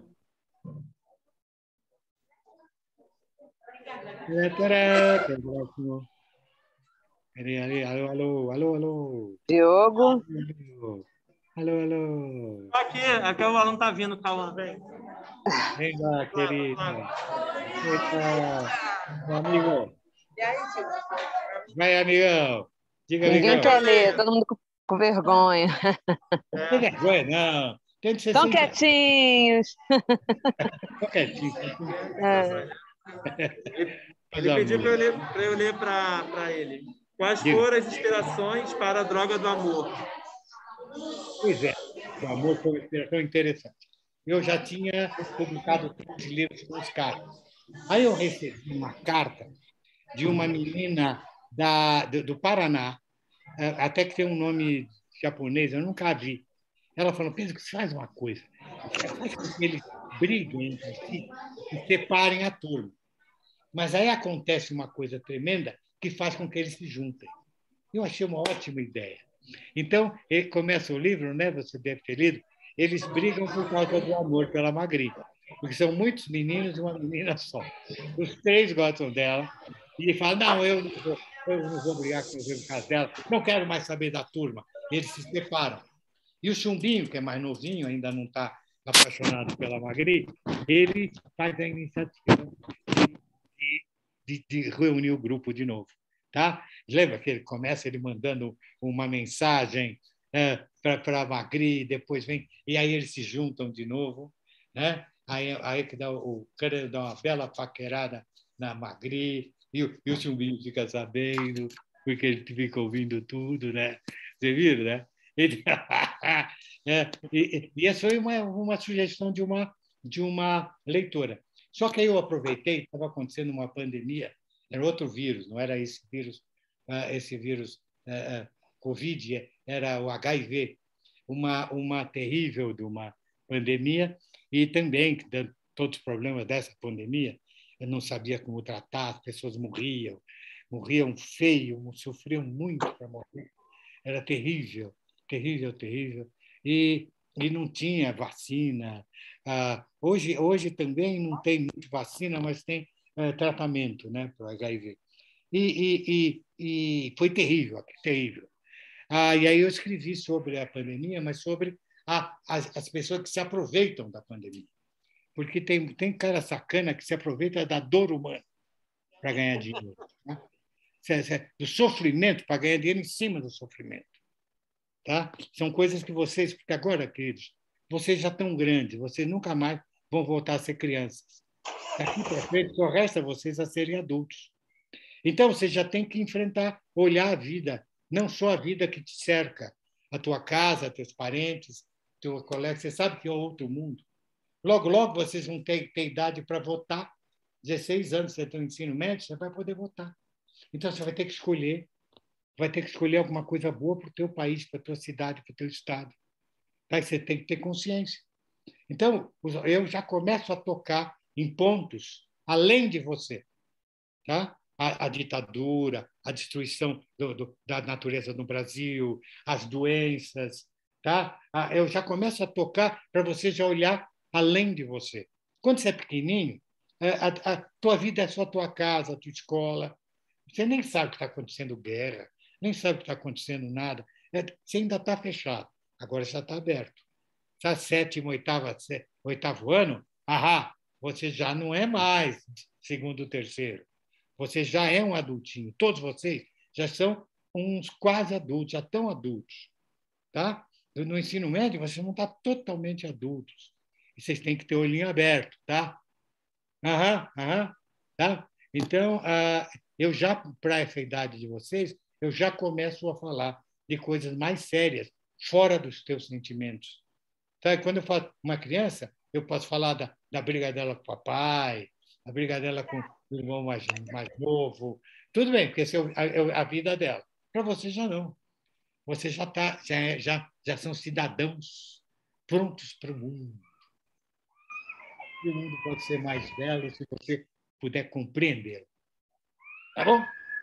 Alô, alô, alô. Diogo. Alô, alô. Aqui o aluno está vindo, Cauã, vem. Vem lá, querida. Eita, meu amigo. Vai, amigão. Diga, Ninguém amigão. quer ler, todo mundo com vergonha. Não tem vergonha, não. Tem de ser Estão quietinhos. Estão quietinhos. Ele pediu para eu ler para ele. Quais foram as inspirações para a droga do amor? Pois é, o amor foi uma inspiração interessante. Eu já tinha publicado 3 livros com os caras. Aí eu recebi uma carta de uma menina do Paraná, até que tem um nome japonês, eu nunca vi. Ela falou, Pedro, faz uma coisa. Faz com que eles briguem entre si e separem a turma. Mas aí acontece uma coisa tremenda que faz com que eles se juntem. Eu achei uma ótima ideia. Então, começa o livro, né? Você deve ter lido, eles brigam por causa do amor pela Magri, porque são muitos meninos e uma menina só. Os 3 gostam dela e falam, não, eu não vou brigar com o caso dela, não quero mais saber da turma. Eles se separam. E o Chumbinho, que é mais novinho, ainda não está apaixonado pela Magri, ele faz a iniciativa de reunir o grupo de novo. Tá? Lembra que ele começa ele mandando uma mensagem para a Magri, depois vem, e aí eles se juntam de novo. Né? Aí que o cara dá uma bela paquerada na Magri, e o Chumbinho fica sabendo, porque ele fica ouvindo tudo. Né? Você viu, né? Ele... e essa foi uma sugestão de uma leitora. Só que aí eu aproveitei, estava acontecendo uma pandemia, era outro vírus, não era esse vírus Covid, era o HIV, uma terrível de uma pandemia, e também, todos os problemas dessa pandemia, eu não sabia como tratar, as pessoas morriam feio, sofriam muito para morrer, era terrível, terrível, terrível, e não tinha vacina. Hoje também não tem muito vacina, mas tem tratamento, né, para o HIV. E foi terrível, terrível. E aí eu escrevi sobre a pandemia, mas sobre as pessoas que se aproveitam da pandemia. Porque tem cara sacana que se aproveita da dor humana para ganhar dinheiro. Né? Do sofrimento para ganhar dinheiro em cima do sofrimento. tá? São coisas que vocês, porque agora, queridos, vocês já estão grandes, vocês nunca mais vão voltar a ser crianças. Daqui para frente, só resta vocês a serem adultos. Então, você já tem que enfrentar, olhar a vida, não só a vida que te cerca, a tua casa, teus parentes, teu colega, você sabe que é outro mundo. Logo, logo, vocês vão ter idade para votar. 16 anos, você tem no ensino médio, você vai poder votar. Então, você vai ter que escolher alguma coisa boa para o teu país, para a tua cidade, para o teu estado. Tá? Você tem que ter consciência. Então, eu já começo a tocar em pontos além de você. Tá? A ditadura, a destruição da natureza no Brasil, as doenças. Tá? Eu já começo a tocar para você já olhar além de você. Quando você é pequenininho, a tua vida é só a tua casa, a tua escola. Você nem sabe o que está acontecendo guerra, nem sabe o que está acontecendo nada. Você ainda está fechado. Agora já está aberto. Está sétimo, oitavo ano, você já não é mais segundo, terceiro. Você já é um adultinho. Todos vocês já são uns quase adultos, já estão adultos. Tá? No ensino médio, vocês não estão totalmente adultos. E vocês têm que ter o olhinho aberto. Tá? Tá? Então, eu já, para essa idade de vocês, eu já começo a falar de coisas mais sérias, fora dos teus sentimentos. Tá? Quando eu falo uma criança, eu posso falar da briga dela com o papai, a briga dela com o irmão mais novo. Tudo bem, porque essa é a vida dela. Para você já não. Você já são cidadãos prontos para o mundo. E o mundo pode ser mais belo se você puder compreendê-lo. Tá bom?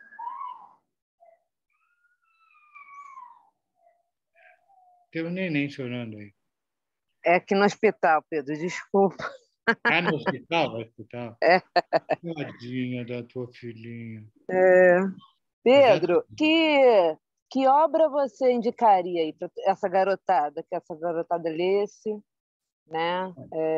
Tem um neném chorando aí. É aqui no hospital, Pedro, desculpa. No hospital? No hospital. É. Tadinha da tua filhinha. Pedro, que obra você indicaria aí para essa garotada, que essa garotada lesse, né?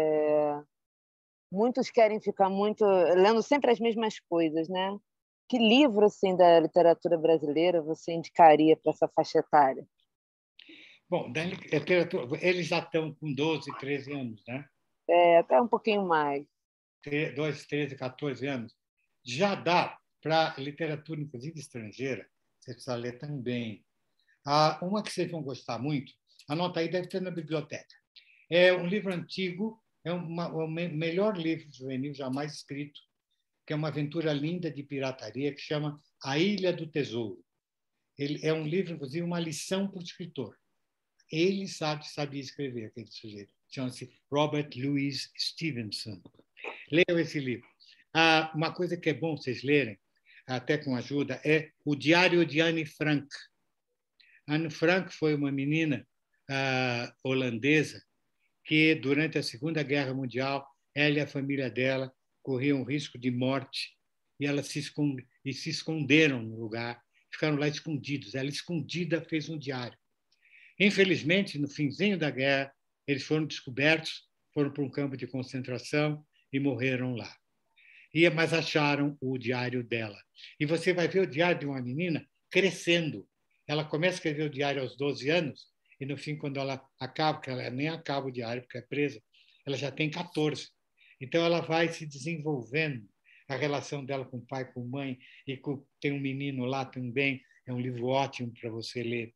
Muitos querem ficar lendo sempre as mesmas coisas, né? Que livro assim da literatura brasileira você indicaria para essa faixa etária? Bom, da literatura, eles já estão com 12, 13 anos, né? Até um pouquinho mais. 12, 13, 14 anos. Já dá para literatura, inclusive estrangeira, você precisa ler também. Uma que vocês vão gostar muito, anota aí, deve ter na biblioteca. É um livro antigo, é o melhor livro juvenil jamais escrito, que é uma aventura linda de pirataria, que chama A Ilha do Tesouro. Ele é um livro, inclusive, uma lição para o escritor. Ele sabia escrever, aquele sujeito. Chama-se Robert Louis Stevenson. Leiam esse livro. Uma coisa que é bom vocês lerem, até com ajuda, é o Diário de Anne Frank. Anne Frank foi uma menina holandesa que, durante a Segunda Guerra Mundial, ela e a família dela corriam risco de morte e elas se esconderam no lugar, ficaram lá escondidos. Ela, escondida, fez um diário. Infelizmente, no finzinho da guerra, eles foram descobertos, foram para um campo de concentração e morreram lá. Mas acharam o diário dela. E você vai ver o diário de uma menina crescendo. Ela começa a escrever o diário aos 12 anos e, no fim, quando ela acaba, porque ela nem acaba o diário, porque é presa, ela já tem 14. Então, ela vai se desenvolvendo, a relação dela com o pai, com a mãe, e tem um menino lá também. É um livro ótimo para você ler.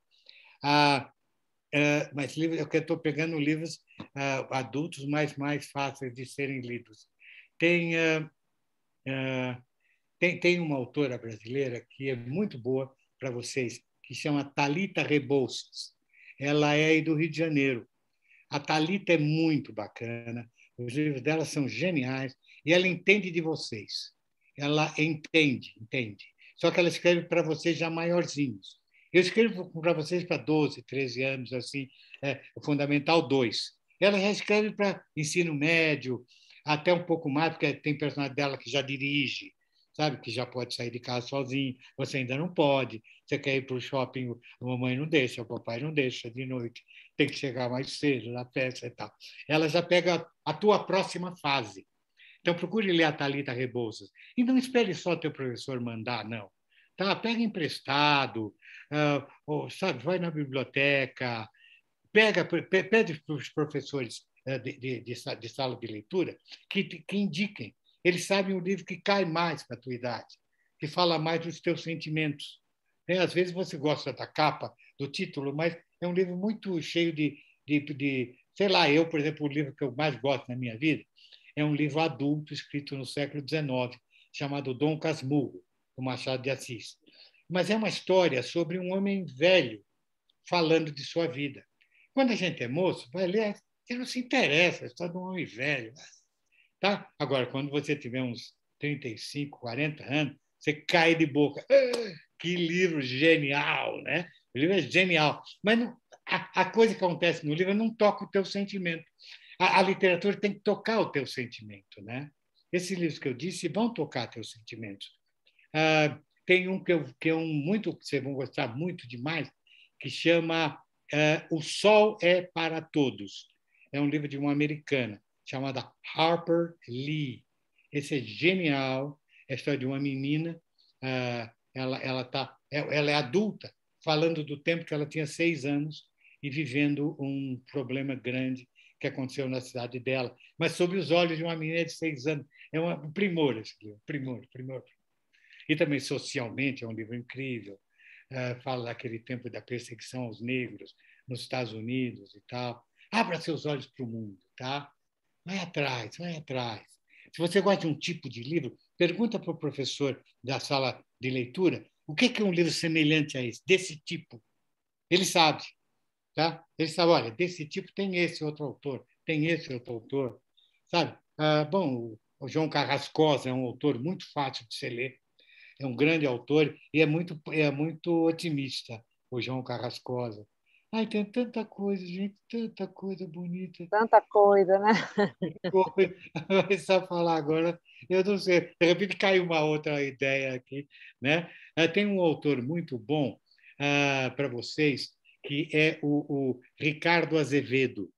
Mas eu estou pegando livros adultos mais fáceis de serem lidos. Tem uma autora brasileira que é muito boa para vocês, que chama Thalita Rebouças. Ela é aí do Rio de Janeiro. A Thalita é muito bacana, os livros dela são geniais e ela entende de vocês. Ela entende. Só que ela escreve para vocês já maiorzinhos. Eu escrevo para vocês para 12, 13 anos, assim, o Fundamental 2. Ela já escreve para ensino médio, até um pouco mais, porque tem personagem dela que já dirige, sabe? Que já pode sair de casa sozinho. Você ainda não pode. Você quer ir para o shopping, a mamãe não deixa, o papai não deixa de noite. Tem que chegar mais cedo na festa e tal. Ela já pega a tua próxima fase. Então, procure ler a Thalita Rebouças. E não espere só teu professor mandar, não. tá? Pega emprestado, ou, sabe, vai na biblioteca, pede para os professores de sala de leitura que indiquem. Eles sabem o livro que cai mais para a tua idade, que fala mais dos teus sentimentos. Às vezes você gosta da capa, do título, mas é um livro muito cheio sei lá, eu, por exemplo, o livro que eu mais gosto na minha vida é um livro adulto escrito no século XIX, chamado Dom Casmurro, do Machado de Assis. Mas é uma história sobre um homem velho falando de sua vida. Quando a gente é moço, vai ler, você não se interessa, é história de um homem velho. Tá? Agora, quando você tiver uns 35, 40 anos, você cai de boca. Que livro genial, né? O livro é genial. Mas não, a coisa que acontece no livro não toca o teu sentimento. A literatura tem que tocar o teu sentimento, né? Esses livros que eu disse vão tocar teus sentimentos. Tem um que é muito, que vocês vão gostar muito demais, que chama O Sol é para Todos. É um livro de uma americana chamada Harper Lee. Esse é genial. É a história de uma menina. Ela é adulta, falando do tempo que ela tinha 6 anos e vivendo um problema grande que aconteceu na cidade dela, mas sob os olhos de uma menina de 6 anos. É um primor esse livro, primor. E também socialmente é um livro incrível. Fala daquele tempo da perseguição aos negros nos Estados Unidos e tal. Abra seus olhos para o mundo, tá? Vai atrás, vai atrás. Se você gosta de um tipo de livro, pergunta para o professor da sala de leitura o que é um livro semelhante a esse, desse tipo. Ele sabe, tá? Ele sabe, olha, desse tipo tem esse outro autor, tem esse outro autor, sabe? Bom, o João Carrascosa é um autor muito fácil de se ler, é um grande autor e é muito otimista, o João Carrascosa. Ai, tem tanta coisa, gente, tanta coisa bonita. Tanta coisa, né? Vou começar a falar agora, eu não sei, de repente caiu uma outra ideia aqui, né? Tem um autor muito bom para vocês, que é o Ricardo Azevedo.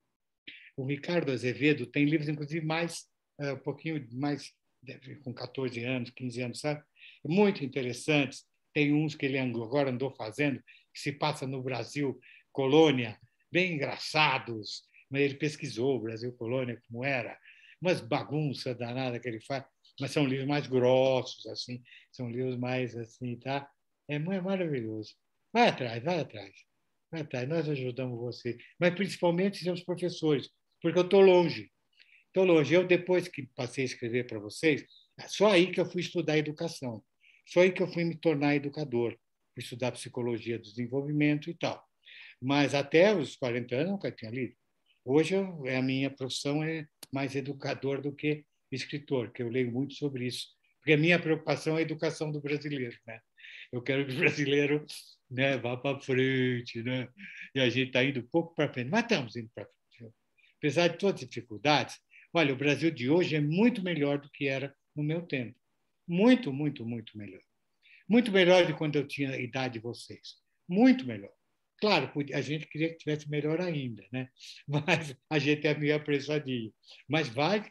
O Ricardo Azevedo tem livros, inclusive, um pouquinho mais, com 14 anos, 15 anos, sabe? Muito interessantes. Tem uns que ele agora andou fazendo, que se passa no Brasil, colônia, bem engraçados, mas ele pesquisou o Brasil colônia como era, umas bagunças danadas que ele faz, mas são livros mais grossos, assim, são livros mais assim, tá? É maravilhoso. Vai atrás, vai atrás. Vai atrás, nós ajudamos você, mas principalmente seus professores, porque eu estou longe. Estou longe. Eu, depois que passei a escrever para vocês, só aí que eu fui estudar educação. Só aí que eu fui me tornar educador. Fui estudar psicologia do desenvolvimento e tal. Mas até os 40 anos eu nunca tinha lido. Hoje a minha profissão é mais educador do que escritor, que eu leio muito sobre isso. Porque a minha preocupação é a educação do brasileiro, né? Eu quero que o brasileiro, né, vá para frente, né? E a gente está indo pouco para frente, mas estamos indo para frente. Apesar de todas as dificuldades, olha, o Brasil de hoje é muito melhor do que era no meu tempo. Muito, muito, muito melhor. Muito melhor de quando eu tinha a idade de vocês. Muito melhor. Claro, a gente queria que tivesse melhor ainda, né? Mas a gente é meio apressadinho. Mas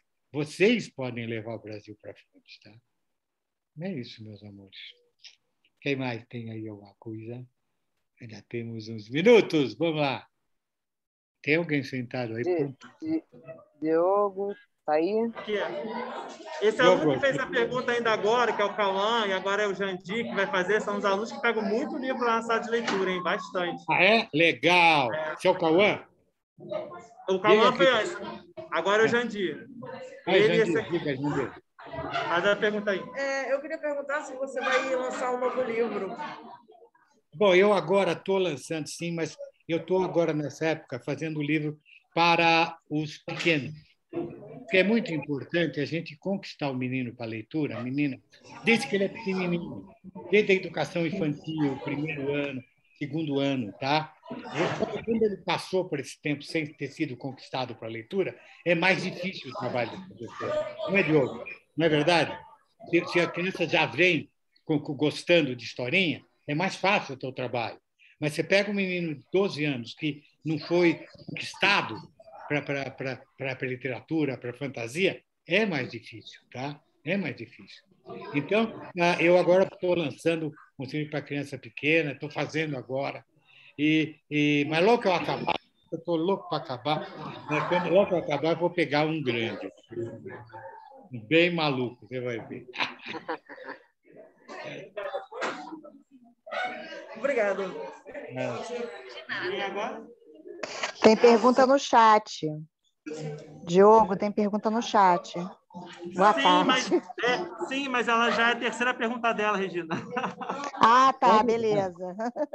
vocês podem levar o Brasil para frente, tá? É isso, meus amores. Quem mais tem aí alguma coisa? Ainda temos uns minutos. Vamos lá. Tem alguém sentado aí? Diogo, tá aí? Aqui. Esse aluno que fez a pergunta ainda agora, que é o Cauã, e agora é o Jandir que vai fazer, são os alunos que pegam muito livro lá na sala de leitura, hein? Bastante. Ah, é? Legal. Esse é o Cauã? O Cauã foi antes. Agora é o Jandir. Jandir. Faz a pergunta aí. Eu queria perguntar se você vai lançar um novo livro. Bom, eu agora estou lançando, sim, mas eu estou agora, nessa época, fazendo livro para os pequenos. Porque é muito importante a gente conquistar o menino para a leitura, a menina, desde que ele é pequenininho, desde a educação infantil, primeiro ano, segundo ano, tá? Quando ele passou por esse tempo sem ter sido conquistado para a leitura, é mais difícil o trabalho do professor. Não é, Diogo? Não é verdade? Se a criança já vem gostando de historinha, é mais fácil o teu trabalho. Mas você pega um menino de 12 anos que não foi conquistado para a literatura, para a fantasia, é mais difícil, tá? É mais difícil. Então, eu agora estou lançando livro para criança pequena, estou fazendo agora. Mas logo que eu acabar, eu estou louco para acabar. Né? Logo que eu acabar, eu vou pegar um grande. Bem maluco, você vai ver. Obrigado. E agora? Tem pergunta no chat. Diogo, tem pergunta no chat. Boa tarde. Sim, mas ela já é a terceira pergunta dela, Regina. Ah, tá, beleza.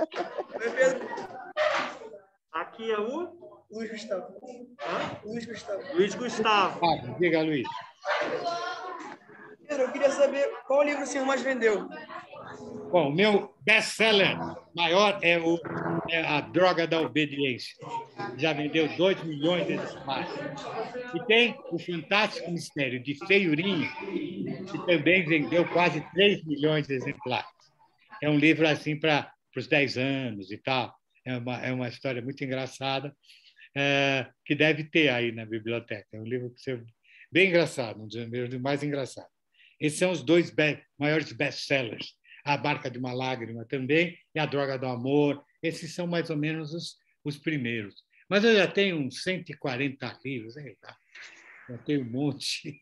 Aqui é o Luiz Gustavo. Luiz Gustavo. Luiz Gustavo. Diga, Luiz. Pedro, eu queria saber qual livro o senhor mais vendeu. Bom, o meu best-seller maior é A Droga da Obediência. Já vendeu 2 milhões de exemplares. E tem O Fantástico Mistério de Feiurinha, que também vendeu quase 3 milhões de exemplares. É um livro assim para os 10 anos e tal. É uma história muito engraçada, que deve ter aí na biblioteca. É um livro bem engraçado, um dos meus mais engraçados. Esses são os dois maiores best-sellers. A Barca de uma Lágrima também e A Droga do Amor. Esses são mais ou menos os primeiros. Mas eu já tenho uns 140 livros. Já tenho um monte.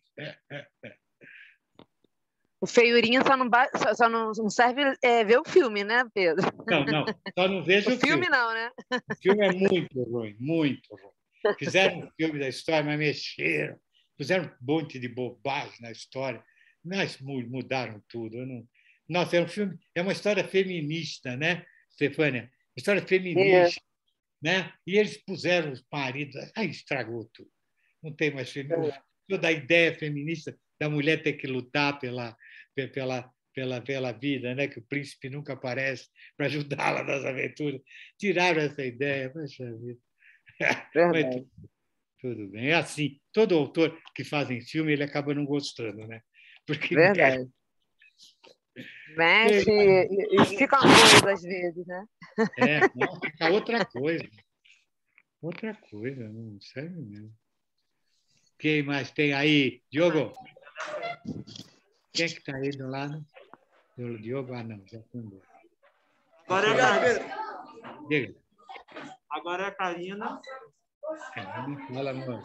O feiurinha só não serve ver o filme, né, Pedro? Não. Só não vejo o filme. Não, né? O filme é muito ruim, muito ruim. Fizeram um filme da história, mas mexeram. Fizeram um monte de bobagem na história. Mas mudaram tudo. Nossa, é uma história feminista, né, Stefânia? História feminista, né? E eles puseram os maridos, aí estragou tudo. Não tem mais feminismo. Toda a ideia feminista da mulher ter que lutar pela vida, né? Que o príncipe nunca aparece para ajudá-la nas aventuras. Tiraram essa ideia. Poxa vida. Mas tudo bem. É assim, todo autor que faz filme, ele acaba não gostando, né? Porque verdade. Mexe e fica uma coisa às vezes, né? Não, fica outra coisa. Outra coisa, não serve mesmo. Quem mais tem aí? Diogo? Quem é que está aí do lado? O Diogo? Ah, não, já foi embora. Agora é a Karina. Diga. Agora é a Karina. Fala, amor.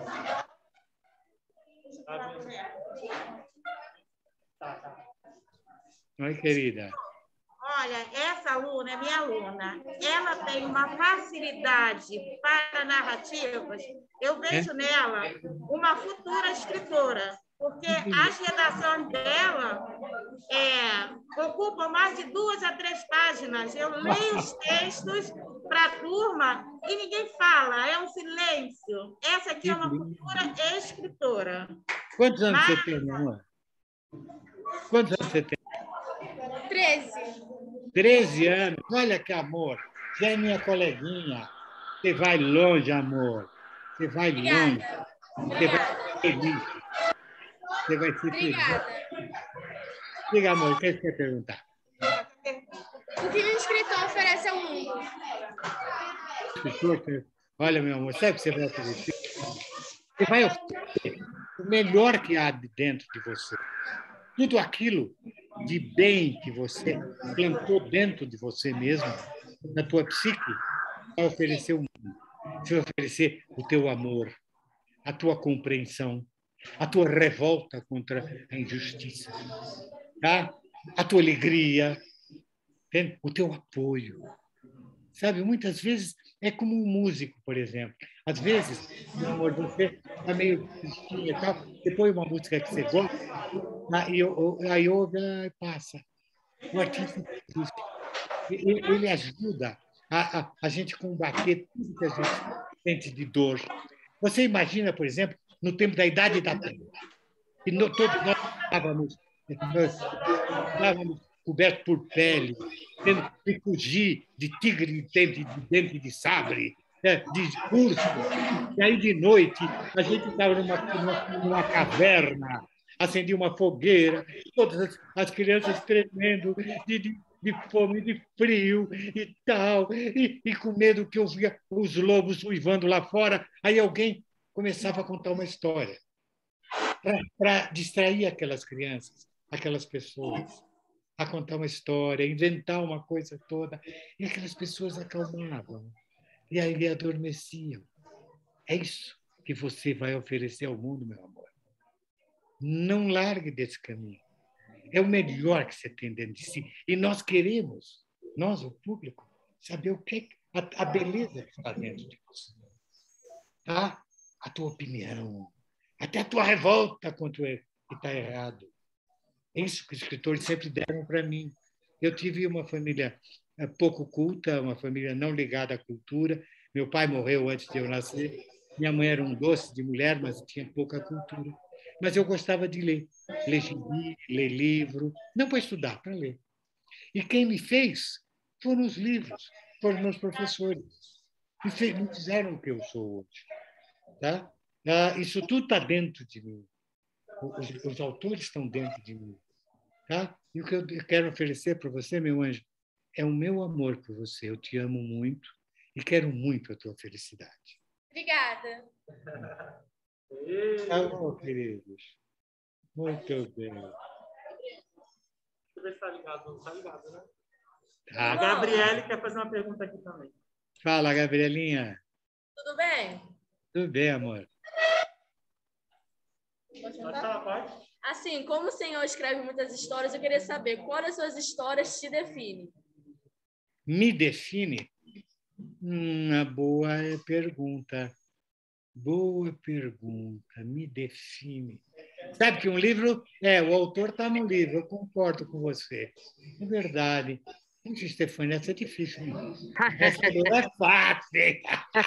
Oi, querida. Olha, essa aluna é minha aluna. Ela tem uma facilidade para narrativas. Eu vejo nela uma futura escritora, porque as redações dela ocupam mais de 2 a 3 páginas. Eu leio os textos para a turma e ninguém fala, é um silêncio. Essa aqui é uma futura escritora. Quantos anos você tem, meu amor? Quantos anos você tem? 13. 13 anos. Olha que amor. Já é minha coleguinha. Você vai longe, amor. Você vai longe. Você vai ser feliz. Você vai ser feliz. Diga, amor, o que você quer perguntar? O que um escritor oferece ao mundo? Olha, meu amor, sabe o que você vai oferecer? Você vai oferecer o melhor que há dentro de você. Tudo aquilo de bem que você plantou dentro de você mesmo, na tua psique, vai oferecer o mundo. Você vai oferecer o teu amor, a tua compreensão, a tua revolta contra a injustiça, tá? A tua alegria, entende? O teu apoio. Sabe, muitas vezes é como um músico, por exemplo. Às vezes, meu amor, você está meio tristinha e tal, você põe uma música que você gosta, aí ouve e passa. O artista é isso. Ele ajuda a gente combater tudo que a gente sente de dor. Você imagina, por exemplo, no tempo da Idade da Pedra, que todos nós estávamos cobertos por pele, tendo que fugir de tigre de dente de sabre, de urso. E aí, de noite, a gente estava numa caverna, acendia uma fogueira, todas as crianças tremendo de fome, de frio e tal, e com medo que eu via os lobos uivando lá fora. Aí alguém começava a contar uma história para distrair aquelas crianças, aquelas pessoas. a contar uma história, a inventar uma coisa toda. E aquelas pessoas acalmavam. E aí adormeciam. É isso que você vai oferecer ao mundo, meu amor. Não largue desse caminho. É o melhor que você tem dentro de si. E nós queremos, nós, o público, saber o que a beleza que está dentro de você. Tá? A tua opinião, até a tua revolta contra o que está errado. É isso que os escritores sempre deram para mim. Eu tive uma família pouco culta, uma família não ligada à cultura. Meu pai morreu antes de eu nascer. Minha mãe era um doce de mulher, mas tinha pouca cultura. Mas eu gostava de ler. Ler gibi, ler livro. Não para estudar, para ler. E quem me fez foram os livros, foram meus professores. Me fizeram o que eu sou hoje. Tá? Isso tudo está dentro de mim. Os autores estão dentro de mim. Tá? E o que eu quero oferecer para você, meu anjo, é o meu amor por você. Eu te amo muito e quero muito a tua felicidade. Obrigada. Tá bom, queridos. Muito bem. Deixa eu ver se está ligado. Não está ligado, né? Tá. A Gabriele quer fazer uma pergunta aqui também. Fala, Gabrielinha. Tudo bem? Tudo bem, amor? Pode Pode falar, pode. Assim, como o senhor escreve muitas histórias, eu queria saber qual das suas histórias te define. Me define? Uma boa pergunta. Boa pergunta. Me define. Sabe que um livro... o autor está no livro, eu concordo com você. É verdade. Puxa, Stefania, essa é difícil. Essa não é fácil.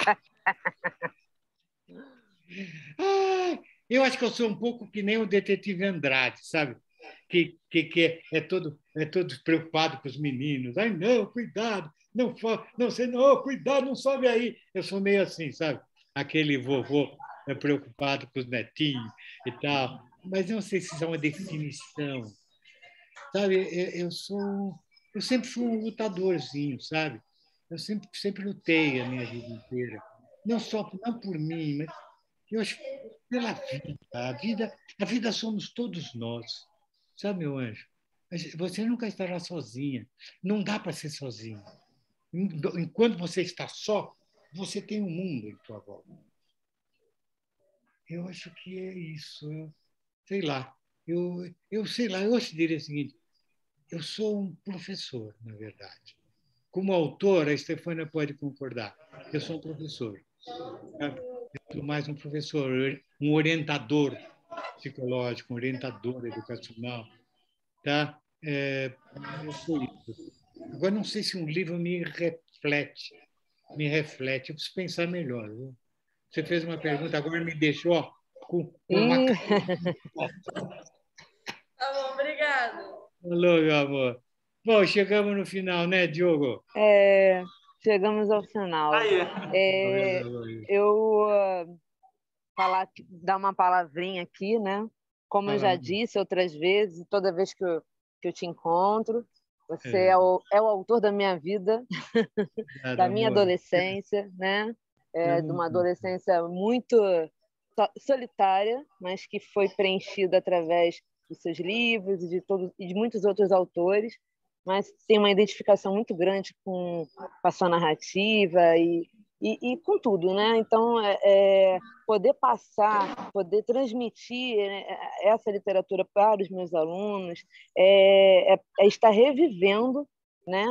Eu acho que eu sou um pouco que nem o detetive Andrade, sabe? Que é todo preocupado com os meninos. Ai, não, cuidado, não, sei, não, cuidado, não sobe aí. Eu sou meio assim, sabe? Aquele vovô preocupado com os netinhos e tal. Mas não sei se isso é uma definição. Sabe, eu sempre fui um lutadorzinho, sabe? Eu sempre lutei a minha vida inteira. Não por mim, mas eu acho pela vida. A vida somos todos nós. Sabe, meu anjo? Você nunca estará sozinha. Não dá para ser sozinho. Enquanto você está só, você tem um mundo em tua volta. Eu acho que é isso. Sei lá. Eu sei lá, eu acho que diria o seguinte: eu sou um professor, na verdade. Como autor, a Stefania pode concordar. Eu sou um professor. Sabe? Eu sou mais um professor, um orientador psicológico, um orientador educacional. Tá? Eu sou isso. Agora, não sei se um livro me reflete. Eu preciso pensar melhor. Viu? Você fez uma pergunta, agora me deixou com uma cara. Tá bom, obrigado. Falou, meu amor. Bom, chegamos no final, né, Diogo? Chegamos ao final. Dar uma palavrinha aqui, né? Como eu já disse outras vezes, toda vez que eu te encontro, você é o autor da minha vida, da minha adolescência, né? De uma adolescência muito solitária, mas que foi preenchida através dos seus livros e de muitos outros autores, mas tem uma identificação muito grande com a sua narrativa e com tudo, né? Então, poder passar, poder transmitir, né, essa literatura para os meus alunos é estar revivendo, né,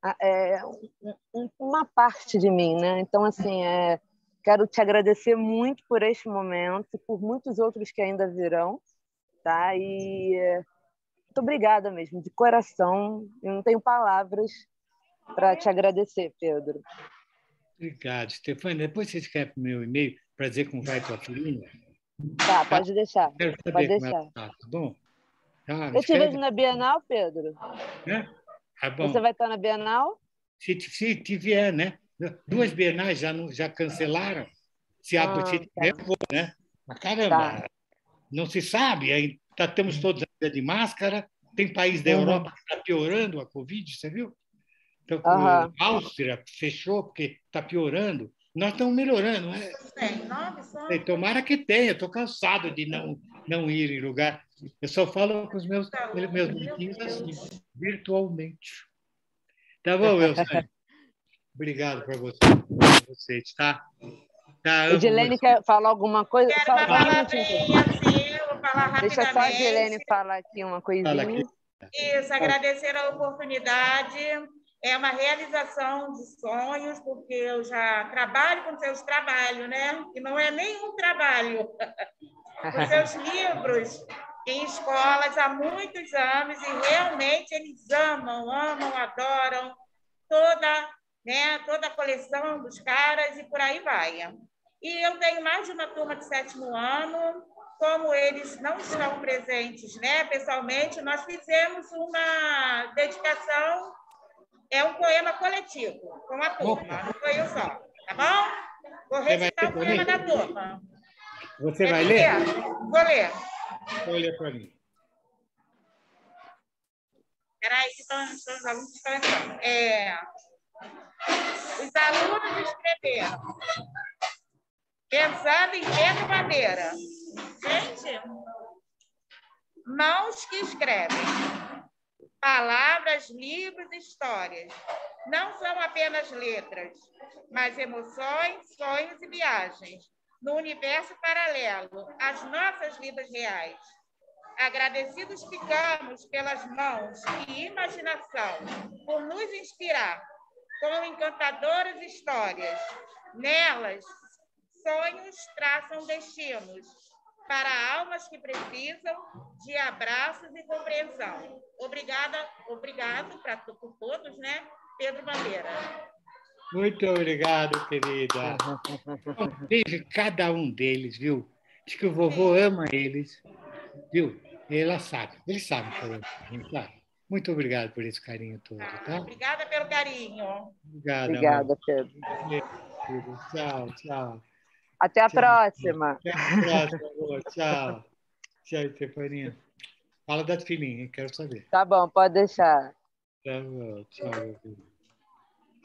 uma parte de mim, né? Então, assim, quero te agradecer muito por este momento e por muitos outros que ainda virão, tá? E muito obrigada mesmo, de coração. Eu não tenho palavras para te agradecer, Pedro. Obrigado, Stefania. Depois você escreve o meu e-mail para dizer como vai a tua filhinha. Tá, pode deixar. Quero saber pode como deixar. ela está, tá bom? Tá, eu te vejo na Bienal, Pedro? Tá bom. Você vai estar na Bienal? Se tiver, né? 2 bienais já cancelaram. Se tiver, eu vou, né? Mas caramba, não se sabe. Aí estamos todos ainda de máscara. Tem país da Europa que está piorando a Covid, você viu? Então, a Áustria fechou porque está piorando. Nós estamos melhorando. Tomara que tenha. Estou cansado de não ir em lugar. Eu só falo com os meus netinhos assim, virtualmente. Tá bom, Elzane? Obrigado por vocês, tá? Amo Edilene você. quer falar alguma coisa? Quero Só uma um minutinho. palavrinha, assim, eu vou falar Deixa só a rapidamente. Edilene falar aqui uma Fala aqui. coisinha. Isso, agradecer a oportunidade. É uma realização de sonhos, porque eu já trabalho com seus trabalhos, né? E não é nenhum trabalho. Os seus livros em escolas há muitos anos e realmente eles amam, adoram toda a coleção dos caras e por aí vai. E eu tenho mais de uma turma de 7º ano, como eles não estão presentes, né, pessoalmente, nós fizemos uma dedicação, um poema coletivo com a turma, não foi eu só, tá bom? Vou recitar o poema da turma. Você vai ler? Vou ler. Vou ler para mim. Espera aí, que os alunos estão entrando. Os alunos escreveram, pensando em Pedro Bandeira. Gente, mãos que escrevem, palavras, livros, histórias. Não são apenas letras, mas emoções, sonhos e viagens no universo paralelo às nossas vidas reais. Agradecidos ficamos pelas mãos e imaginação por nos inspirar com encantadoras histórias. Nelas, sonhos traçam destinos para almas que precisam de abraços e compreensão. Obrigado por todos, né? Pedro Bandeira. Muito obrigado, querida. Um beijo cada um deles, viu? Diz que o vovô ama eles, viu? Eles sabem que eu amo, sabe? Muito obrigado por esse carinho todo, tá? Obrigada pelo carinho. Obrigada, Pedro. Tchau, tchau. Até a próxima. Até a próxima, amor. Tchau. Tchau, Estefaninha. Fala das filhinhas, quero saber. Tá bom, pode deixar. Tá bom, tchau, meu filho.